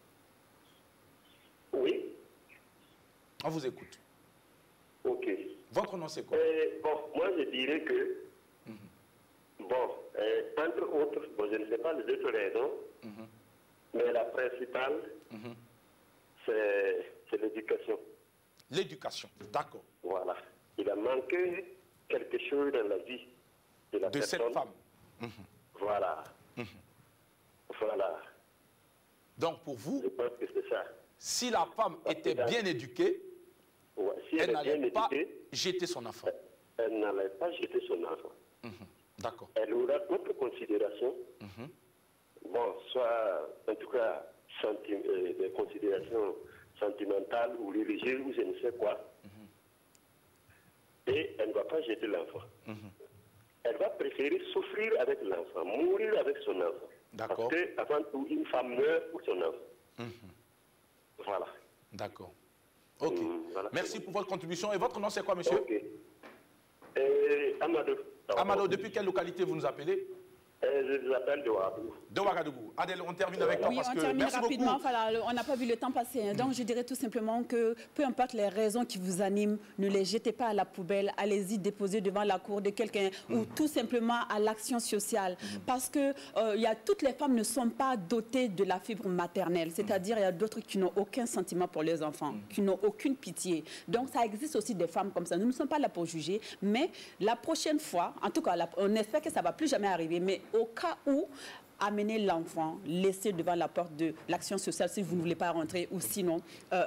Oui. On vous écoute. Ok. Votre nom, c'est quoi? Bon, moi, je dirais que, bon, entre autres, bon, je ne sais pas les autres raisons, mais la principale, c'est l'éducation. L'éducation, d'accord. Voilà. Il a manqué quelque chose dans la vie de la personne. Cette femme. Voilà. Voilà. Donc, pour vous, je pense que c'est ça. Si la femme était bien éduquée, ouais, si elle n'allait pas jeter son enfant. Elle n'allait pas jeter son enfant. D'accord. Elle aura d'autres considérations. Bon, soit, en tout cas, des considérations sentimentales ou religieuses ou je ne sais quoi. Et elle ne va pas jeter l'enfant. Elle va préférer souffrir avec l'enfant, mourir avec son enfant. D'accord. Parce qu'avant tout, une femme meurt pour son enfant. Voilà. D'accord. Ok. Voilà. Merci pour votre contribution. Et votre nom, c'est quoi, monsieur? Ok. Amadou. Amadou, depuis quelle localité vous nous appelez? Je vous appelle de Ouagadougou. De Ouagadougou. Adèle, on termine avec toi oui, parce on que... termine Merci rapidement. beaucoup. Voilà, on n'a pas vu le temps passer. Hein. Donc, je dirais tout simplement que peu importe les raisons qui vous animent, ne les jetez pas à la poubelle. Allez-y déposer devant la cour de quelqu'un ou tout simplement à l'action sociale. Parce que toutes les femmes ne sont pas dotées de la fibre maternelle. C'est-à-dire, il y a d'autres qui n'ont aucun sentiment pour les enfants, qui n'ont aucune pitié. Donc, ça existe aussi des femmes comme ça. Nous ne sommes pas là pour juger. Mais la prochaine fois, en tout cas, on espère que ça ne va plus jamais arriver. Mais au cas où, amenez l'enfant, laissez devant la porte de l'action sociale si vous ne voulez pas rentrer ou sinon,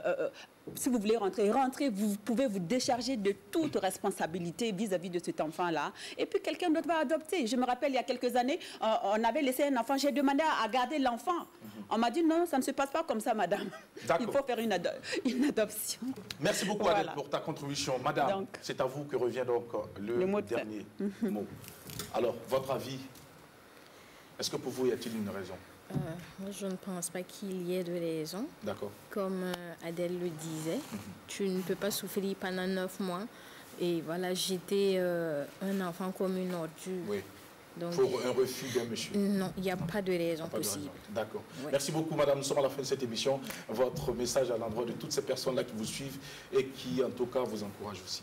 si vous voulez rentrer, vous pouvez vous décharger de toute responsabilité vis-à-vis de cet enfant-là. Et puis quelqu'un d'autre va adopter. Je me rappelle, il y a quelques années, on avait laissé un enfant, j'ai demandé à garder l'enfant. On m'a dit non, ça ne se passe pas comme ça, madame. Il faut faire une adoption. Merci beaucoup, Adèle, pour ta contribution. Madame, c'est à vous que revient donc le dernier mot. Alors, votre avis? Est-ce que pour vous, y a-t-il une raison? Moi, je ne pense pas qu'il y ait de raison. D'accord. Comme Adèle le disait, tu ne peux pas souffrir pendant 9 mois et voilà, jeter un enfant comme une ordure. Oui. Donc, pour un refus d'un monsieur. Non, il n'y a pas de raison possible. D'accord. Ouais. Merci beaucoup, madame. Nous sommes à la fin de cette émission. Votre message à l'endroit de toutes ces personnes-là qui vous suivent et qui, en tout cas, vous encouragent aussi.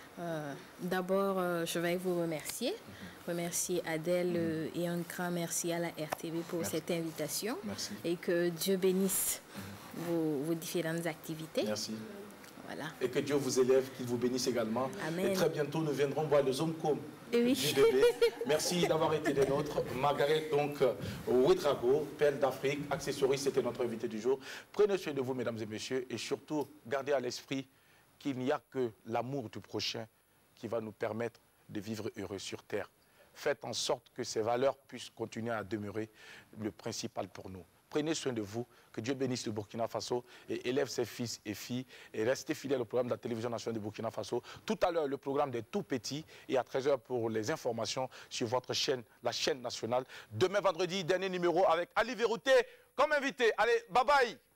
D'abord, je vais vous remercier. Remercier Adèle et un grand merci à la RTV pour cette invitation. Merci. Et que Dieu bénisse vos différentes activités. Merci. Voilà. Et que Dieu vous élève, qu'il vous bénisse également. Amen. Et très bientôt, nous viendrons voir les hommes comme du bébé. Merci d'avoir été des nôtres. Margaret, donc, Ouedraogo, Pelle d'Afrique, accessoiriste, c'était notre invité du jour. Prenez soin de vous, mesdames et messieurs, et surtout, gardez à l'esprit qu'il n'y a que l'amour du prochain qui va nous permettre de vivre heureux sur terre. Faites en sorte que ces valeurs puissent continuer à demeurer le principal pour nous. Prenez soin de vous, que Dieu bénisse le Burkina Faso et élève ses fils et filles et restez fidèles au programme de la télévision nationale du Burkina Faso. Tout à l'heure, le programme des tout-petits et à 13h pour les informations sur votre chaîne, la chaîne nationale. Demain vendredi, dernier numéro avec Ali Verrouté comme invité. Allez, bye bye.